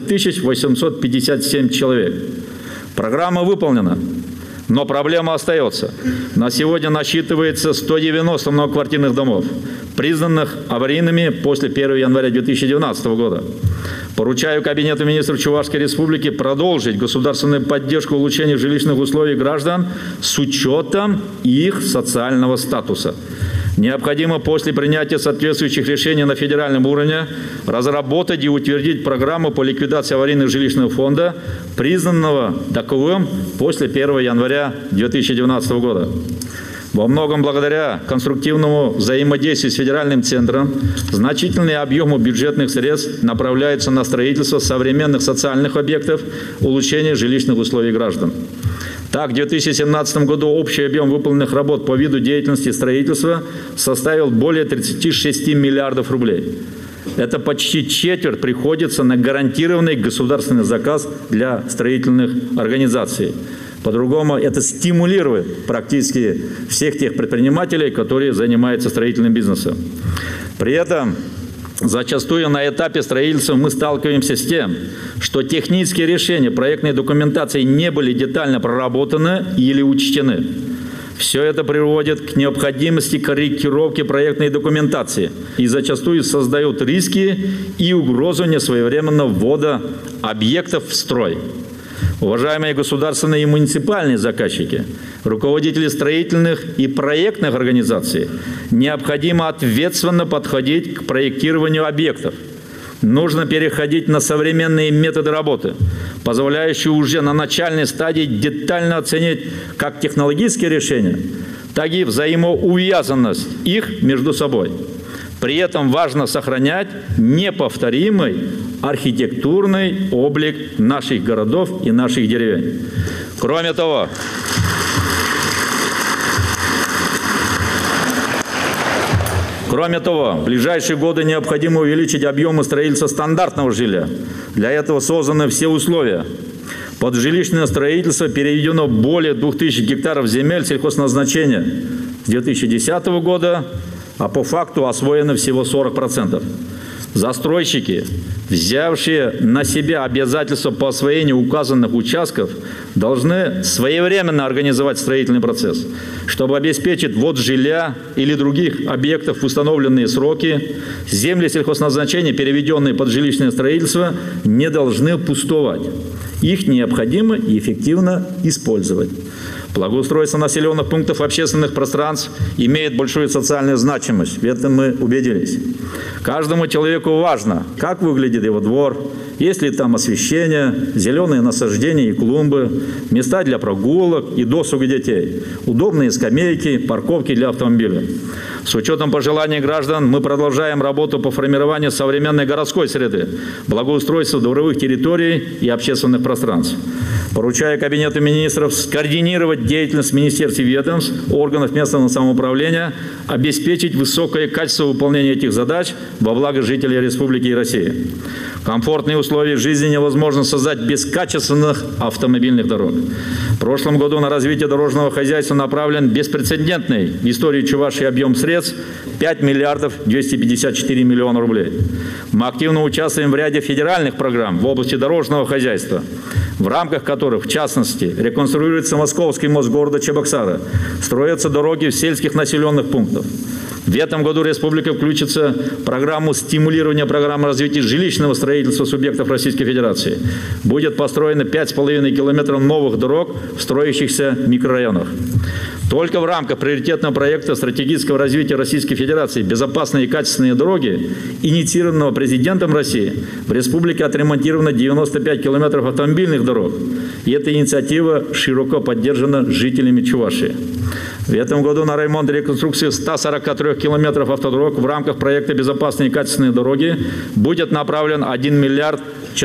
857 человек. Программа выполнена. Но проблема остается. На сегодня насчитывается 190 многоквартирных домов, признанных аварийными после 1 января 2019 года. Поручаю Кабинету министров Чувашской Республики продолжить государственную поддержку улучшения жилищных условий граждан с учетом их социального статуса. Необходимо после принятия соответствующих решений на федеральном уровне разработать и утвердить программу по ликвидации аварийного жилищного фонда, признанного таковым после 1 января 2019 года. Во многом благодаря конструктивному взаимодействию с федеральным центром значительные объемы бюджетных средств направляются на строительство современных социальных объектов, улучшение жилищных условий граждан. Так, в 2017 году общий объем выполненных работ по виду деятельности строительства составил более 36 миллиардов рублей. Это почти четверть приходится на гарантированный государственный заказ для строительных организаций. По-другому, это стимулирует практически всех тех предпринимателей, которые занимаются строительным бизнесом. При этом зачастую на этапе строительства мы сталкиваемся с тем, что технические решения проектной документации не были детально проработаны или учтены. Все это приводит к необходимости корректировки проектной документации и зачастую создает риски и угрозу несвоевременного ввода объектов в строй. Уважаемые государственные и муниципальные заказчики, руководители строительных и проектных организаций, необходимо ответственно подходить к проектированию объектов. Нужно переходить на современные методы работы, позволяющие уже на начальной стадии детально оценить как технологические решения, так и взаимоувязанность их между собой. При этом важно сохранять неповторимый архитектурный облик наших городов и наших деревень. Кроме того, в ближайшие годы необходимо увеличить объемы строительства стандартного жилья. Для этого созданы все условия. Под жилищное строительство переведено более 2000 гектаров земель сельхозназначения с 2010 года, а по факту освоено всего 40%. Застройщики, взявшие на себя обязательства по освоению указанных участков, должны своевременно организовать строительный процесс, чтобы обеспечить ввод жилья или других объектов в установленные сроки. Земли сельхозназначения, переведенные под жилищное строительство, не должны пустовать. Их необходимо и эффективно использовать. Благоустройство населенных пунктов общественных пространств имеет большую социальную значимость. В этом мы убедились. Каждому человеку важно, как выглядит его двор, есть ли там освещение, зеленые насаждения и клумбы, места для прогулок и досуга детей, удобные скамейки, парковки для автомобиля. С учетом пожеланий граждан мы продолжаем работу по формированию современной городской среды, благоустройству дворовых территорий и общественных пространств. Поручаю Кабинету министров скоординировать деятельность министерств и ведомств, органов местного самоуправления, обеспечить высокое качество выполнения этих задач во благо жителей Республики и России. Комфортные условия жизни невозможно создать без качественных автомобильных дорог. В прошлом году на развитие дорожного хозяйства направлен беспрецедентный в истории Чувашии объем средств 5 миллиардов 254 миллиона рублей. Мы активно участвуем в ряде федеральных программ в области дорожного хозяйства. в рамках которых, в частности, реконструируется Московский мост города Чебоксары, строятся дороги в сельских населенных пунктах. В этом году республика включится в программу стимулирования программы развития жилищного строительства субъектов Российской Федерации. Будет построено 5,5 километров новых дорог в строящихся микрорайонах. Только в рамках приоритетного проекта стратегического развития Российской Федерации «Безопасные и качественные дороги», инициированного президентом России, в республике отремонтировано 95 километров автомобильных дорог. И эта инициатива широко поддержана жителями Чувашии. В этом году на ремонт и реконструкцию 143 километров автодорог в рамках проекта «Безопасные и качественные дороги» будет направлен 1 миллиард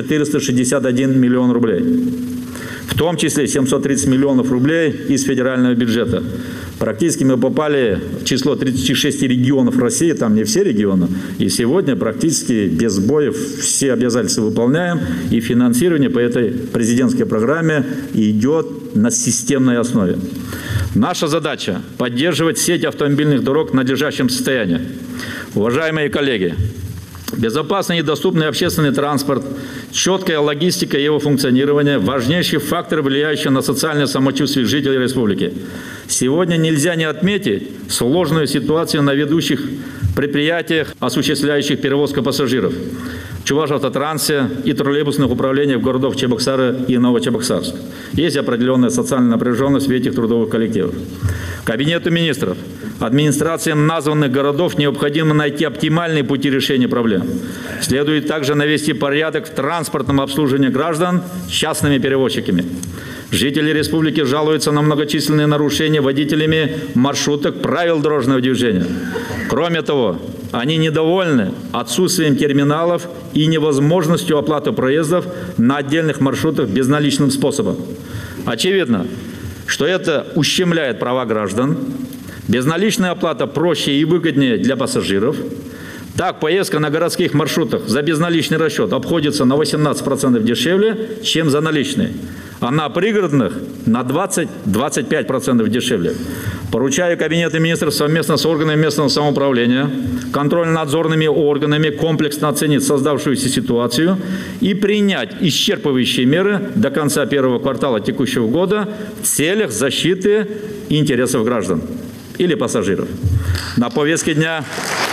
461 миллион рублей. В том числе 730 миллионов рублей из федерального бюджета. Практически мы попали в число 36 регионов России, там не все регионы. И сегодня практически без сбоев все обязательства выполняем. И финансирование по этой президентской программе идет на системной основе. Наша задача – поддерживать сеть автомобильных дорог в надлежащем состоянии. Уважаемые коллеги, безопасный и доступный общественный транспорт, четкая логистика и его функционирование – важнейшие факторы, влияющие на социальное самочувствие жителей республики. Сегодня нельзя не отметить сложную ситуацию на ведущих предприятиях, осуществляющих перевозку пассажиров, Чувашавтотрансе и троллейбусных управлениях городов Чебоксары и Новочебоксарск. Есть определенная социальная напряженность в этих трудовых коллективах. Кабинету министров, администрациям названных городов необходимо найти оптимальные пути решения проблем. Следует также навести порядок в транспортном обслуживании граждан частными перевозчиками. Жители республики жалуются на многочисленные нарушения водителями маршруток правил дорожного движения. Кроме того, они недовольны отсутствием терминалов и невозможностью оплаты проездов на отдельных маршрутах безналичным способом. Очевидно, что это ущемляет права граждан. Безналичная оплата проще и выгоднее для пассажиров. Так, поездка на городских маршрутах за безналичный расчет обходится на 18% дешевле, чем за наличные, а на пригородных на 20-25% дешевле. Поручаю Кабинету министров совместно с органами местного самоуправления, контрольно-надзорными органами комплексно оценить создавшуюся ситуацию и принять исчерпывающие меры до конца первого квартала текущего года в целях защиты интересов граждан или пассажиров. На повестке дня...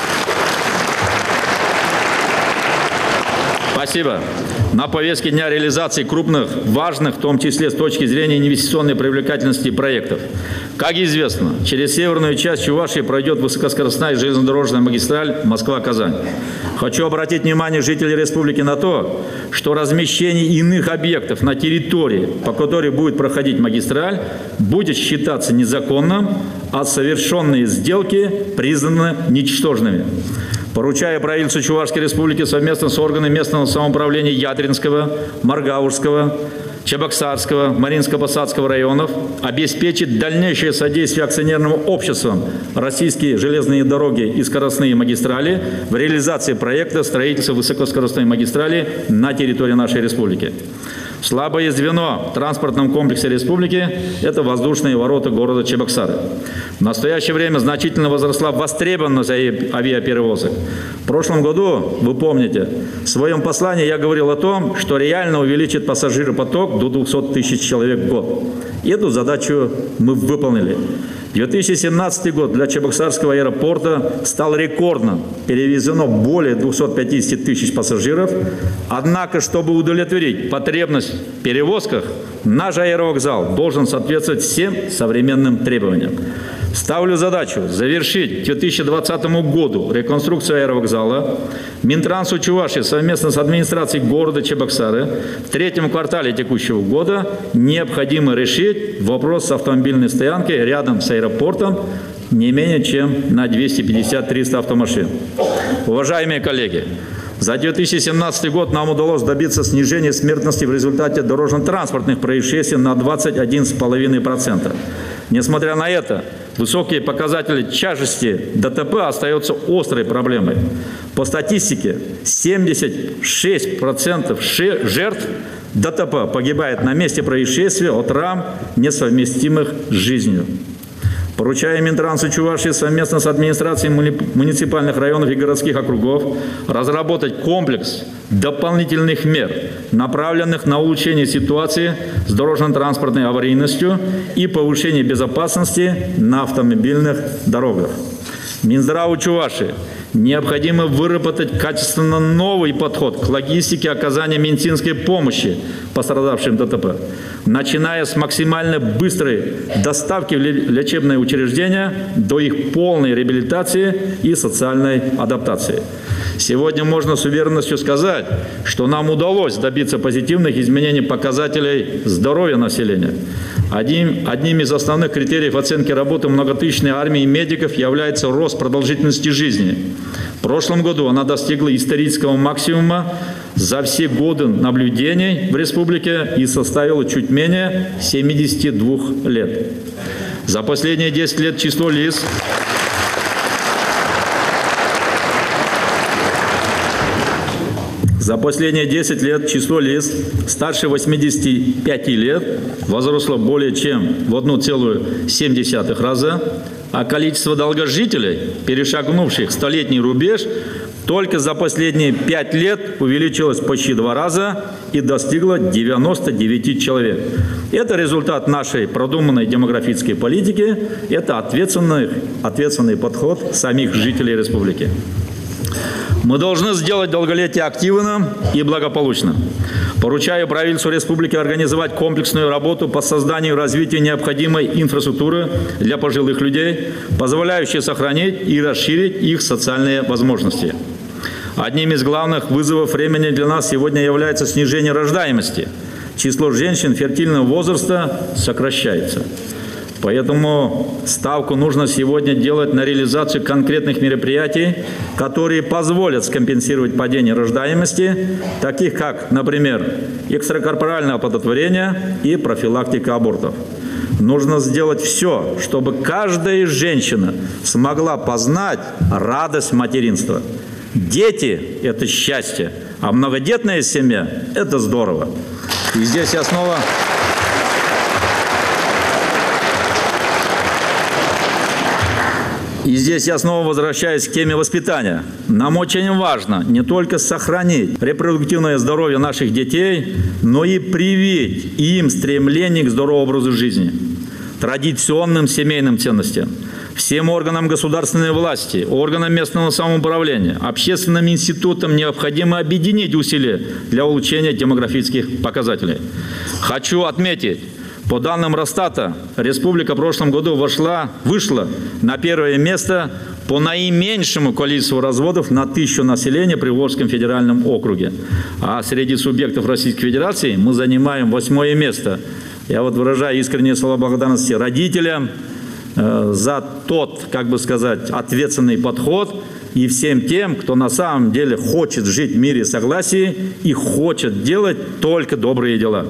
Спасибо. На повестке дня реализации крупных, важных, в том числе с точки зрения инвестиционной привлекательности проектов. Как известно, через северную часть Чувашии пройдет высокоскоростная железнодорожная магистраль Москва-Казань. Хочу обратить внимание жителей республики на то, что размещение иных объектов на территории, по которой будет проходить магистраль, будет считаться незаконным, а совершенные сделки признаны ничтожными. Поручаю правительству Чувашской республики совместно с органами местного самоуправления Ядринского, Маргаушского, Чебоксарского, Маринско-Посадского районов обеспечить дальнейшее содействие акционерным обществам «Российские железные дороги и скоростные магистрали» в реализации проекта строительства высокоскоростной магистрали на территории нашей республики. Слабое звено в транспортном комплексе республики – это воздушные ворота города Чебоксары. В настоящее время значительно возросла востребованность авиаперевозок. В прошлом году, вы помните, в своем послании я говорил о том, что реально увеличит пассажиропоток до 200 тысяч человек в год. И эту задачу мы выполнили. 2017 год для Чебоксарского аэропорта стал рекордным. Перевезено более 250 тысяч пассажиров. Однако, чтобы удовлетворить потребность в перевозках, наш аэровокзал должен соответствовать всем современным требованиям. Ставлю задачу завершить к 2020 году реконструкцию аэровокзала. Минтрансу Чувашии совместно с администрацией города Чебоксары в третьем квартале текущего года необходимо решить вопрос с автомобильной стоянкой рядом с аэропортом не менее чем на 250-300 автомашин. Уважаемые коллеги, за 2017 год нам удалось добиться снижения смертности в результате дорожно-транспортных происшествий на 21,5%. Несмотря на это, высокие показатели тяжести ДТП остаются острой проблемой. По статистике, 76% жертв ДТП погибает на месте происшествия от травм, несовместимых с жизнью. Поручаем Минтрансу Чувашии совместно с администрацией муниципальных районов и городских округов разработать комплекс дополнительных мер, направленных на улучшение ситуации с дорожно-транспортной аварийностью и повышение безопасности на автомобильных дорогах. Минздраву Чувашии необходимо выработать качественно новый подход к логистике оказания медицинской помощи пострадавшим ДТП, начиная с максимально быстрой доставки в лечебные учреждения до их полной реабилитации и социальной адаптации. Сегодня можно с уверенностью сказать, что нам удалось добиться позитивных изменений показателей здоровья населения. Одним из основных критериев оценки работы многотысячной армии медиков является рост продолжительности жизни. В прошлом году она достигла исторического максимума за все годы наблюдений в республике и составила чуть менее 72 лет. За последние 10 лет число лиц, старше 85 лет возросло более чем в 1,7 раза, а количество долгожителей, перешагнувших столетний рубеж, только за последние 5 лет увеличилось почти 2 раза и достигло 99 человек. Это результат нашей продуманной демографической политики, это ответственный подход самих жителей республики. Мы должны сделать долголетие активным и благополучным. Поручаю правительству республики организовать комплексную работу по созданию и развитию необходимой инфраструктуры для пожилых людей, позволяющей сохранить и расширить их социальные возможности. Одним из главных вызовов времени для нас сегодня является снижение рождаемости. Число женщин фертильного возраста сокращается. Поэтому ставку нужно сегодня делать на реализацию конкретных мероприятий, которые позволят скомпенсировать падение рождаемости, таких как, например, экстракорпоральное оплодотворение и профилактика абортов. Нужно сделать все, чтобы каждая женщина смогла познать радость материнства. Дети – это счастье, а многодетная семья – это здорово. И здесь я снова возвращаюсь к теме воспитания. Нам очень важно не только сохранить репродуктивное здоровье наших детей, но и привить им стремление к здоровому образу жизни, традиционным семейным ценностям. Всем органам государственной власти, органам местного самоуправления, общественным институтам необходимо объединить усилия для улучшения демографических показателей. Хочу отметить, по данным Росстата, республика в прошлом году вышла на первое место по наименьшему количеству разводов на 1000 населения при Волжском федеральном округе. А среди субъектов Российской Федерации мы занимаем 8-е место. Я выражаю искренние слова благодарности родителям за тот, ответственный подход и всем тем, кто на самом деле хочет жить в мире и согласии и хочет делать только добрые дела.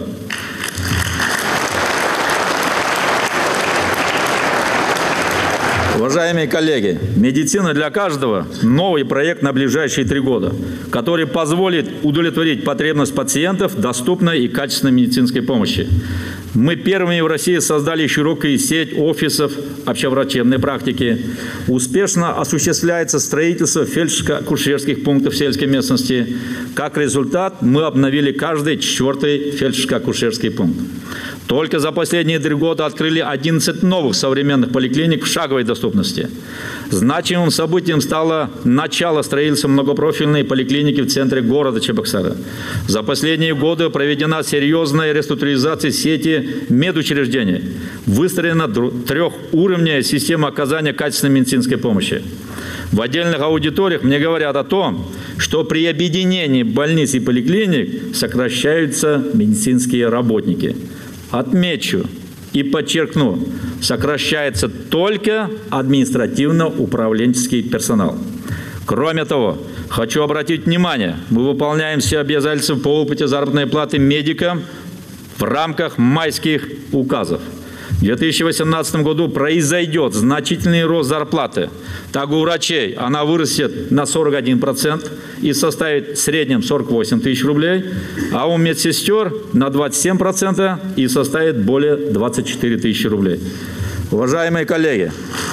Уважаемые коллеги, «Медицина для каждого» – новый проект на ближайшие 3 года, который позволит удовлетворить потребность пациентов в доступной и качественной медицинской помощи. Мы первыми в России создали широкую сеть офисов общеврачебной практики. Успешно осуществляется строительство фельдшерско-акушерских пунктов в сельской местности. Как результат, мы обновили каждый 4-й фельдшерско-акушерский пункт. Только за последние 3 года открыли 11 новых современных поликлиник в шаговой доступности. Значимым событием стало начало строительства многопрофильной поликлиники в центре города Чебоксары. За последние годы проведена серьезная реструктуризация сети медучреждений. Выстроена 3-уровневая система оказания качественной медицинской помощи. В отдельных аудиториях мне говорят о том, что при объединении больниц и поликлиник сокращаются медицинские работники. Отмечу и подчеркну, сокращается только административно-управленческий персонал. Кроме того, хочу обратить внимание, мы выполняем все обязательства по выплате заработной платы медикам в рамках майских указов. В 2018 году произойдет значительный рост зарплаты. Так у врачей она вырастет на 41% и составит в среднем 48 тысяч рублей, а у медсестер на 27% и составит более 24 тысячи рублей. Уважаемые коллеги,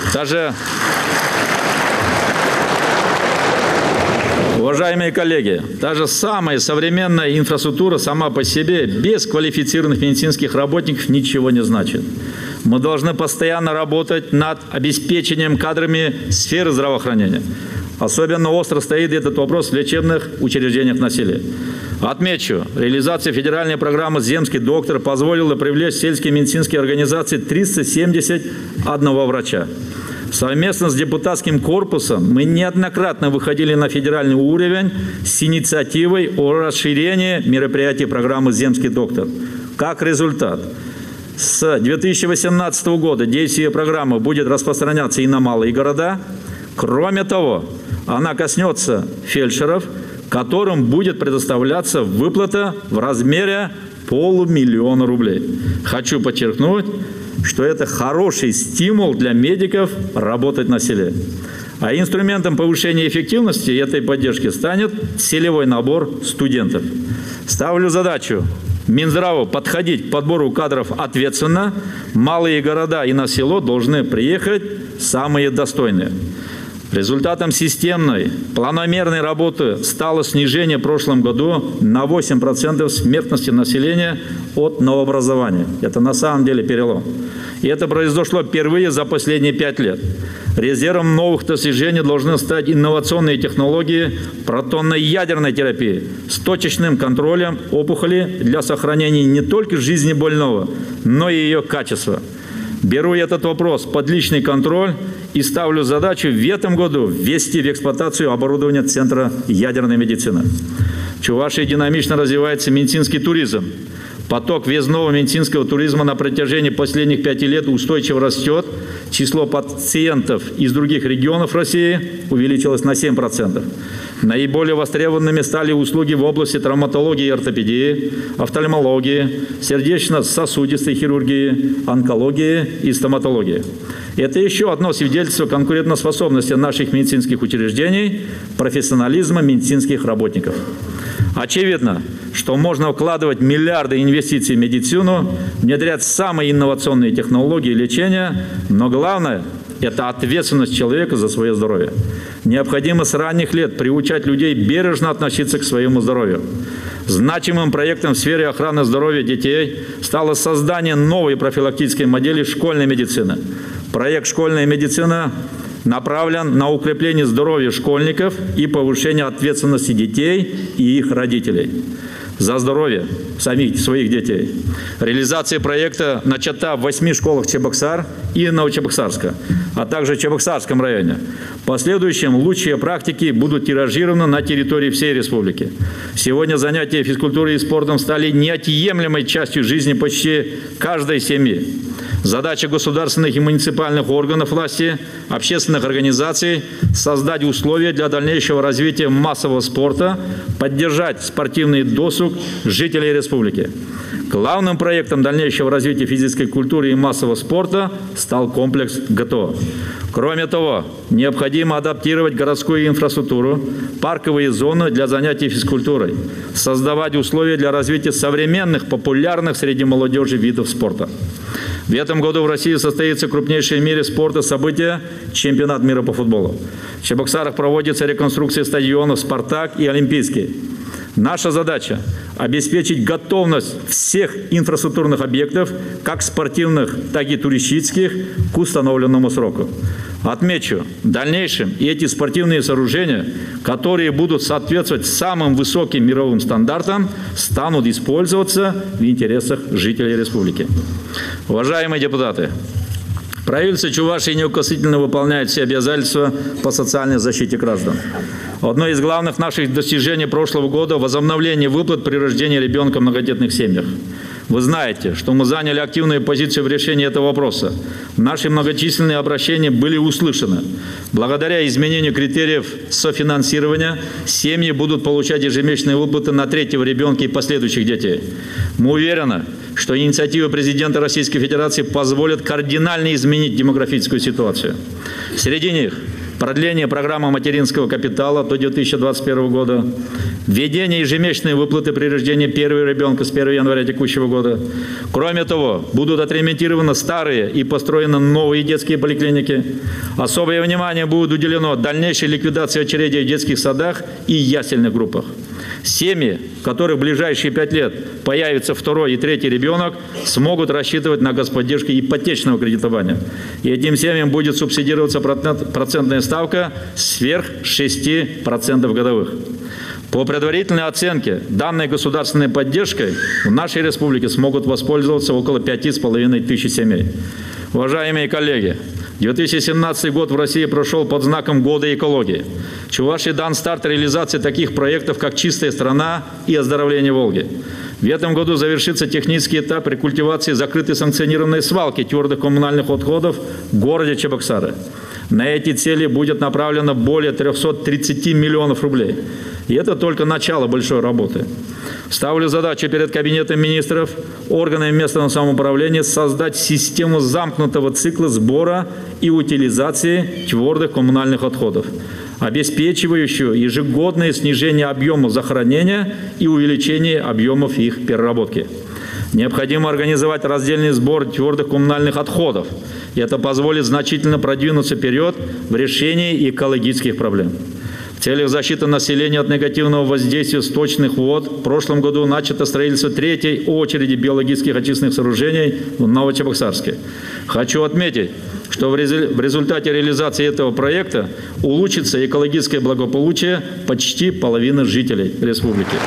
та же самая современная инфраструктура сама по себе без квалифицированных медицинских работников ничего не значит. Мы должны постоянно работать над обеспечением кадрами сферы здравоохранения. Особенно остро стоит этот вопрос в лечебных учреждениях населения. Отмечу, реализация федеральной программы «Земский доктор» позволила привлечь в сельские медицинские организации 371 врача. Совместно с депутатским корпусом мы неоднократно выходили на федеральный уровень с инициативой о расширении мероприятий программы «Земский доктор». Как результат, с 2018 года действие программы будет распространяться и на малые города. Кроме того, она коснется фельдшеров, которым будет предоставляться выплата в размере 500 000 рублей. Хочу подчеркнуть, что это хороший стимул для медиков работать на селе. А инструментом повышения эффективности этой поддержки станет целевой набор студентов. Ставлю задачу Минздраву подходить к подбору кадров ответственно. Малые города и на село должны приехать самые достойные. Результатом системной, планомерной работы стало снижение в прошлом году на 8% смертности населения от новообразования. Это на самом деле перелом. И это произошло впервые за последние 5 лет. Резервом новых достижений должны стать инновационные технологии протонной ядерной терапии с точечным контролем опухоли для сохранения не только жизни больного, но и ее качества. Беру этот вопрос под личный контроль и ставлю задачу в этом году ввести в эксплуатацию оборудование Центра ядерной медицины. В Чувашии динамично развивается медицинский туризм. Поток въездного медицинского туризма на протяжении последних 5 лет устойчиво растет. Число пациентов из других регионов России увеличилось на 7%. Наиболее востребованными стали услуги в области травматологии и ортопедии, офтальмологии, сердечно-сосудистой хирургии, онкологии и стоматологии. Это еще одно свидетельство конкурентоспособности наших медицинских учреждений, профессионализма медицинских работников. Очевидно, что можно вкладывать миллиарды инвестиций в медицину, внедрять самые инновационные технологии лечения, но главное – это ответственность человека за свое здоровье. Необходимо с ранних лет приучать людей бережно относиться к своему здоровью. Значимым проектом в сфере охраны здоровья детей стало создание новой профилактической модели школьной медицины. Проект «Школьная медицина» направлен на укрепление здоровья школьников и повышение ответственности детей и их родителей за здоровье самих своих детей. Реализация проекта начата в 8 школах Чебоксар и Новочебоксарска, а также в Чебоксарском районе. В последующем лучшие практики будут тиражированы на территории всей республики. Сегодня занятия физкультурой и спортом стали неотъемлемой частью жизни почти каждой семьи. Задача государственных и муниципальных органов власти, общественных организаций – создать условия для дальнейшего развития массового спорта, поддержать спортивный досуг жителей республики. Главным проектом дальнейшего развития физической культуры и массового спорта стал комплекс ГТО. Кроме того, необходимо адаптировать городскую инфраструктуру, парковые зоны для занятий физкультурой, создавать условия для развития современных, популярных среди молодежи видов спорта. В этом году в России состоится крупнейшее в мире спорта событие – чемпионат мира по футболу. В Чебоксарах проводится реконструкция стадионов «Спартак» и «Олимпийский». Наша задача – обеспечить готовность всех инфраструктурных объектов, как спортивных, так и туристических, к установленному сроку. Отмечу, в дальнейшем и эти спортивные сооружения, которые будут соответствовать самым высоким мировым стандартам, станут использоваться в интересах жителей республики. Уважаемые депутаты, правительство Чувашии неукоснительно выполняет все обязательства по социальной защите граждан. Одно из главных наших достижений прошлого года – возобновление выплат при рождении ребенка в многодетных семьях. Вы знаете, что мы заняли активную позицию в решении этого вопроса. Наши многочисленные обращения были услышаны. Благодаря изменению критериев софинансирования семьи будут получать ежемесячные выплаты на 3-го ребенка и последующих детей. Мы уверены, что инициатива президента Российской Федерации позволит кардинально изменить демографическую ситуацию. Среди них продление программы материнского капитала до 2021 года, введение ежемесячной выплаты при рождении первого ребенка с 1 января текущего года. Кроме того, будут отремонтированы старые и построены новые детские поликлиники. Особое внимание будет уделено дальнейшей ликвидации очередей в детских садах и ясельных группах. Семьи, в которых в ближайшие 5 лет появится второй и третий ребенок, смогут рассчитывать на господдержку ипотечного кредитования. И этим семьям будет субсидироваться процентная ставка сверх 6% годовых. По предварительной оценке, данной государственной поддержкой в нашей республике смогут воспользоваться около 5500 семей. Уважаемые коллеги, 2017 год в России прошел под знаком Года экологии. Чувашии дан старт реализации таких проектов, как «Чистая страна» и «Оздоровление Волги». В этом году завершится технический этап рекультивации закрытой санкционированной свалки твердых коммунальных отходов в городе Чебоксары. На эти цели будет направлено более 330 миллионов рублей. И это только начало большой работы. Ставлю задачу перед Кабинетом министров, органами местного самоуправления создать систему замкнутого цикла сбора и утилизации твердых коммунальных отходов, обеспечивающую ежегодное снижение объема захоронения и увеличение объемов их переработки. Необходимо организовать раздельный сбор твердых коммунальных отходов. И это позволит значительно продвинуться вперед в решении экологических проблем. В целях защиты населения от негативного воздействия сточных вод в прошлом году начато строительство третьей очереди биологических очистных сооружений в Новочебоксарске. Хочу отметить, что в результате реализации этого проекта улучшится экологическое благополучие почти половины жителей республики.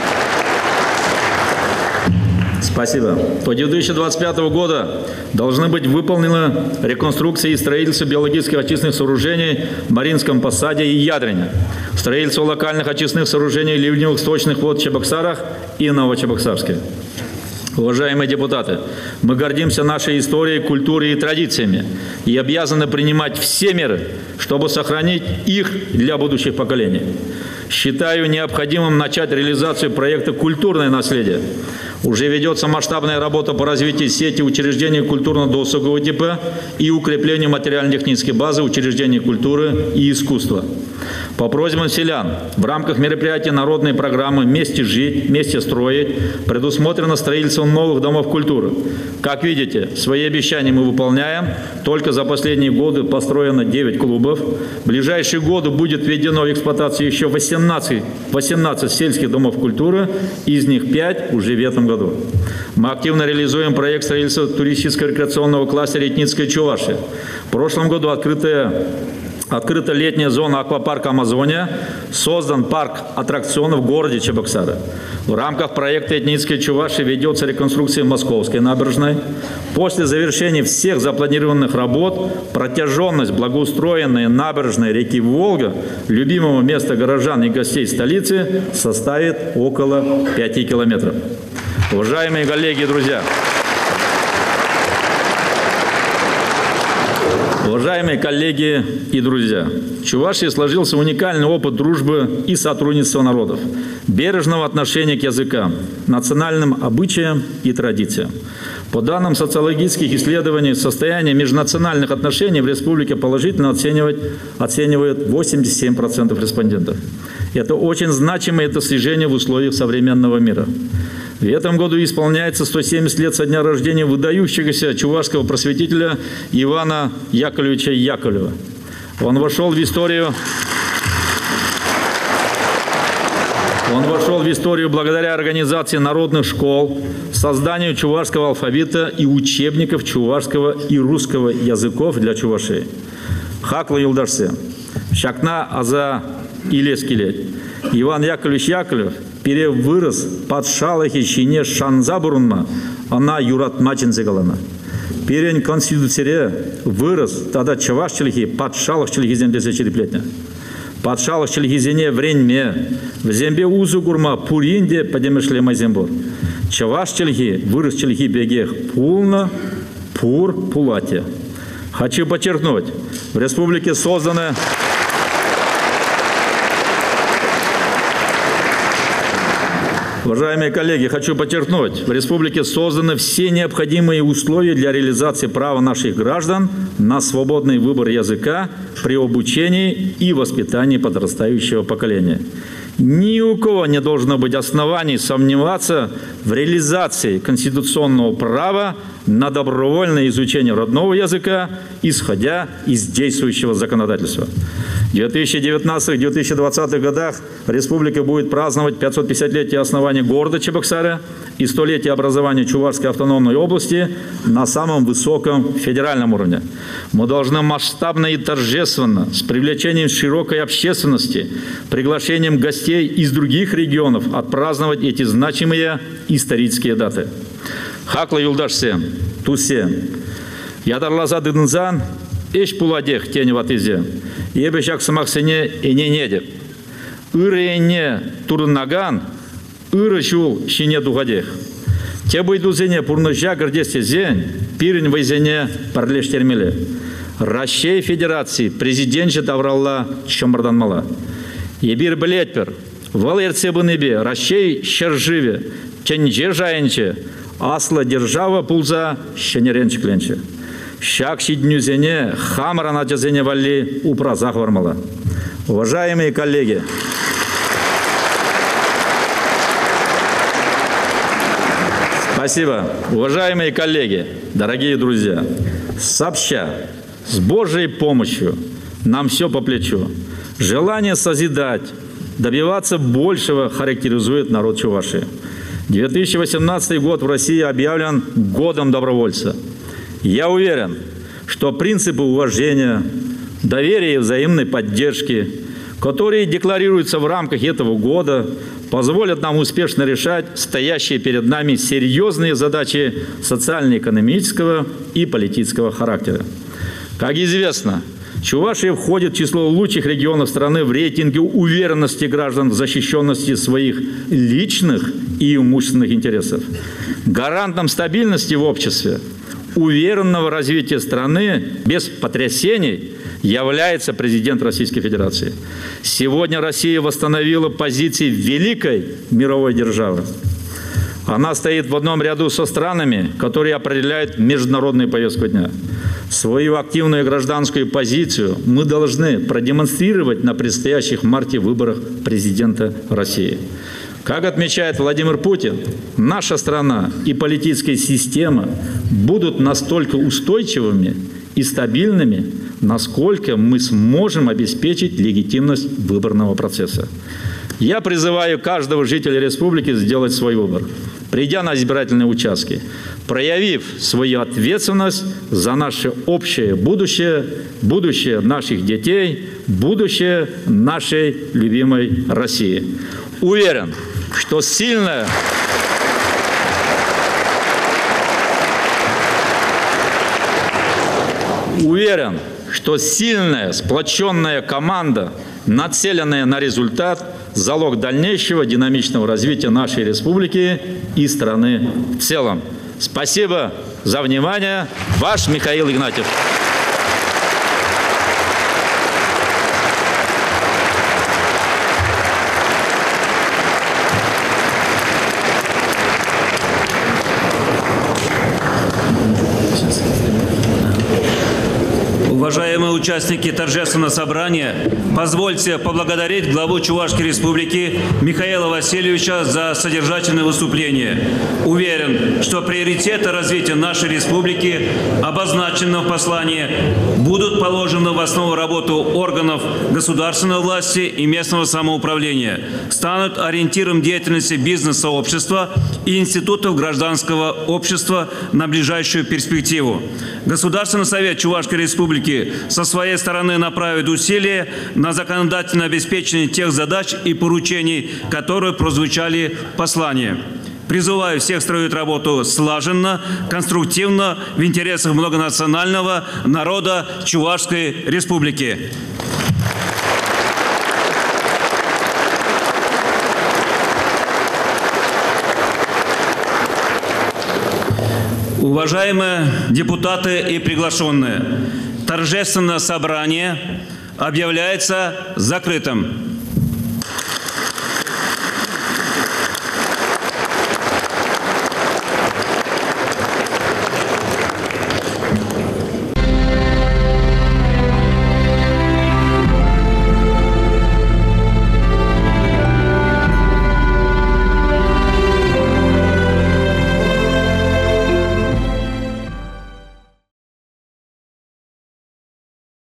Спасибо. До 2025 года должны быть выполнены реконструкция и строительство биологических очистных сооружений в Маринском Посаде и Ядрине, строительство локальных очистных сооружений ливневых сточных вод в Чебоксарах и Новочебоксарске. Уважаемые депутаты, мы гордимся нашей историей, культурой и традициями и обязаны принимать все меры, чтобы сохранить их для будущих поколений. Считаю необходимым начать реализацию проекта «Культурное наследие». Уже ведется масштабная работа по развитию сети учреждений культурно-досугового типа и укреплению материально-технической базы учреждений культуры и искусства. По просьбам селян в рамках мероприятия народной программы «Вместе жить, вместе строить» предусмотрено строительство новых домов культуры. Как видите, свои обещания мы выполняем. Только за последние годы построено 9 клубов. В ближайшие годы будет введено в эксплуатацию еще 18 сельских домов культуры, из них 5 уже в этом году. Мы активно реализуем проект строительства туристическо-рекреационного кластера «Этническая Чувашия». В прошлом году открыта летняя зона аквапарка «Амазония», создан парк аттракционов в городе Чебоксары. В рамках проекта «Этническая Чувашия» ведется реконструкция Московской набережной. После завершения всех запланированных работ протяженность благоустроенной набережной реки Волга, любимого места горожан и гостей столицы, составит около 5 километров. Уважаемые коллеги и друзья! Уважаемые коллеги и друзья, в Чувашии сложился уникальный опыт дружбы и сотрудничества народов, бережного отношения к языкам, национальным обычаям и традициям. По данным социологических исследований, состояние межнациональных отношений в республике положительно оценивает 87% респондентов. Это очень значимое достижение в условиях современного мира. В этом году исполняется 170 лет со дня рождения выдающегося чувашского просветителя Ивана Яковлевича Яковлева. Он вошел в историю благодаря организации народных школ, созданию чувашского алфавита и учебников чувашского и русского языков для чувашей. Хаклы Юлдарсе, Шакна Аза Илескилет. Иван Яковлевич Яковлев вырос под шалахи чине шанза бурунма, она юратмачин зегалана. Перен конституцире вырос тогда чаваш челихи под шалах челихизем 10 летня. Под шалах челихизене вреньме, в зембе узу гурма пуринде подемешлема зембор. Чаваш челихи вырос челихи бегех пулна пур пулате. Хочу подчеркнуть, в республике созданы Уважаемые коллеги, хочу подчеркнуть, в республике созданы все необходимые условия для реализации права наших граждан на свободный выбор языка при обучении и воспитании подрастающего поколения. Ни у кого не должно быть оснований сомневаться в реализации конституционного права на добровольное изучение родного языка, исходя из действующего законодательства. В 2019-2020 годах республика будет праздновать 550-летие основания города Чебоксары и 100-летие образования Чувашской автономной области на самом высоком федеральном уровне. Мы должны масштабно и торжественно, с привлечением широкой общественности, приглашением гостей из других регионов отпраздновать эти значимые исторические даты. Хаклы юлдашсем, тусем. Ядарлаза дыдынзан, эш пуладех тень ватызе. Ебешак самахсене и не недеп. Ирыне турнаган, ирышул щене дугадех. Те байдузене пурножа гордесте зень, пирень вайзене парлештермеле. Россия Федерации президент Тавралла Чомарданмала. Ебир билетпер, валерце быныбе, Россия щерживе, тенже жаенче, асла держава пулза щенеренче кленче. Шак шиднюзене, хамара на джазене валли упразах вармала. Уважаемые коллеги, спасибо. Уважаемые коллеги, дорогие друзья, сообща, с Божьей помощью нам все по плечу. Желание созидать, добиваться большего характеризует народ Чувашии. 2018 год в России объявлен годом добровольца. Я уверен, что принципы уважения, доверия и взаимной поддержки, которые декларируются в рамках этого года, позволят нам успешно решать стоящие перед нами серьезные задачи социально-экономического и политического характера. Как известно, Чувашия входит в число лучших регионов страны в рейтинге уверенности граждан в защищенности своих личных и имущественных интересов. Гарантом стабильности в обществе, уверенного развития страны без потрясений является президент Российской Федерации. Сегодня Россия восстановила позиции великой мировой державы. Она стоит в одном ряду со странами, которые определяют международную повестку дня. Свою активную гражданскую позицию мы должны продемонстрировать на предстоящих в марте выборах президента России. Как отмечает Владимир Путин, наша страна и политическая система будут настолько устойчивыми и стабильными, насколько мы сможем обеспечить легитимность выборного процесса. Я призываю каждого жителя республики сделать свой выбор, придя на избирательные участки, проявив свою ответственность за наше общее будущее, будущее наших детей, будущее нашей любимой России. Уверен, что сильная сплоченная команда, нацеленная на результат, залог дальнейшего динамичного развития нашей республики и страны в целом. Спасибо за внимание. Ваш Михаил Игнатьев. Уважаемые участники торжественного собрания, позвольте поблагодарить главу Чувашской Республики Михаила Васильевича за содержательное выступление. Уверен, что приоритеты развития нашей республики, обозначенные в послании, будут положены в основу работы органов государственной власти и местного самоуправления, станут ориентиром деятельности бизнес-сообщества и институтов гражданского общества на ближайшую перспективу. Государственный совет Чувашской Республики со своей стороны направит усилия на законодательное обеспечение тех задач и поручений, которые прозвучали в послании. Призываю всех строить работу слаженно, конструктивно в интересах многонационального народа Чувашской Республики. Уважаемые депутаты и приглашенные, торжественное собрание объявляется закрытым.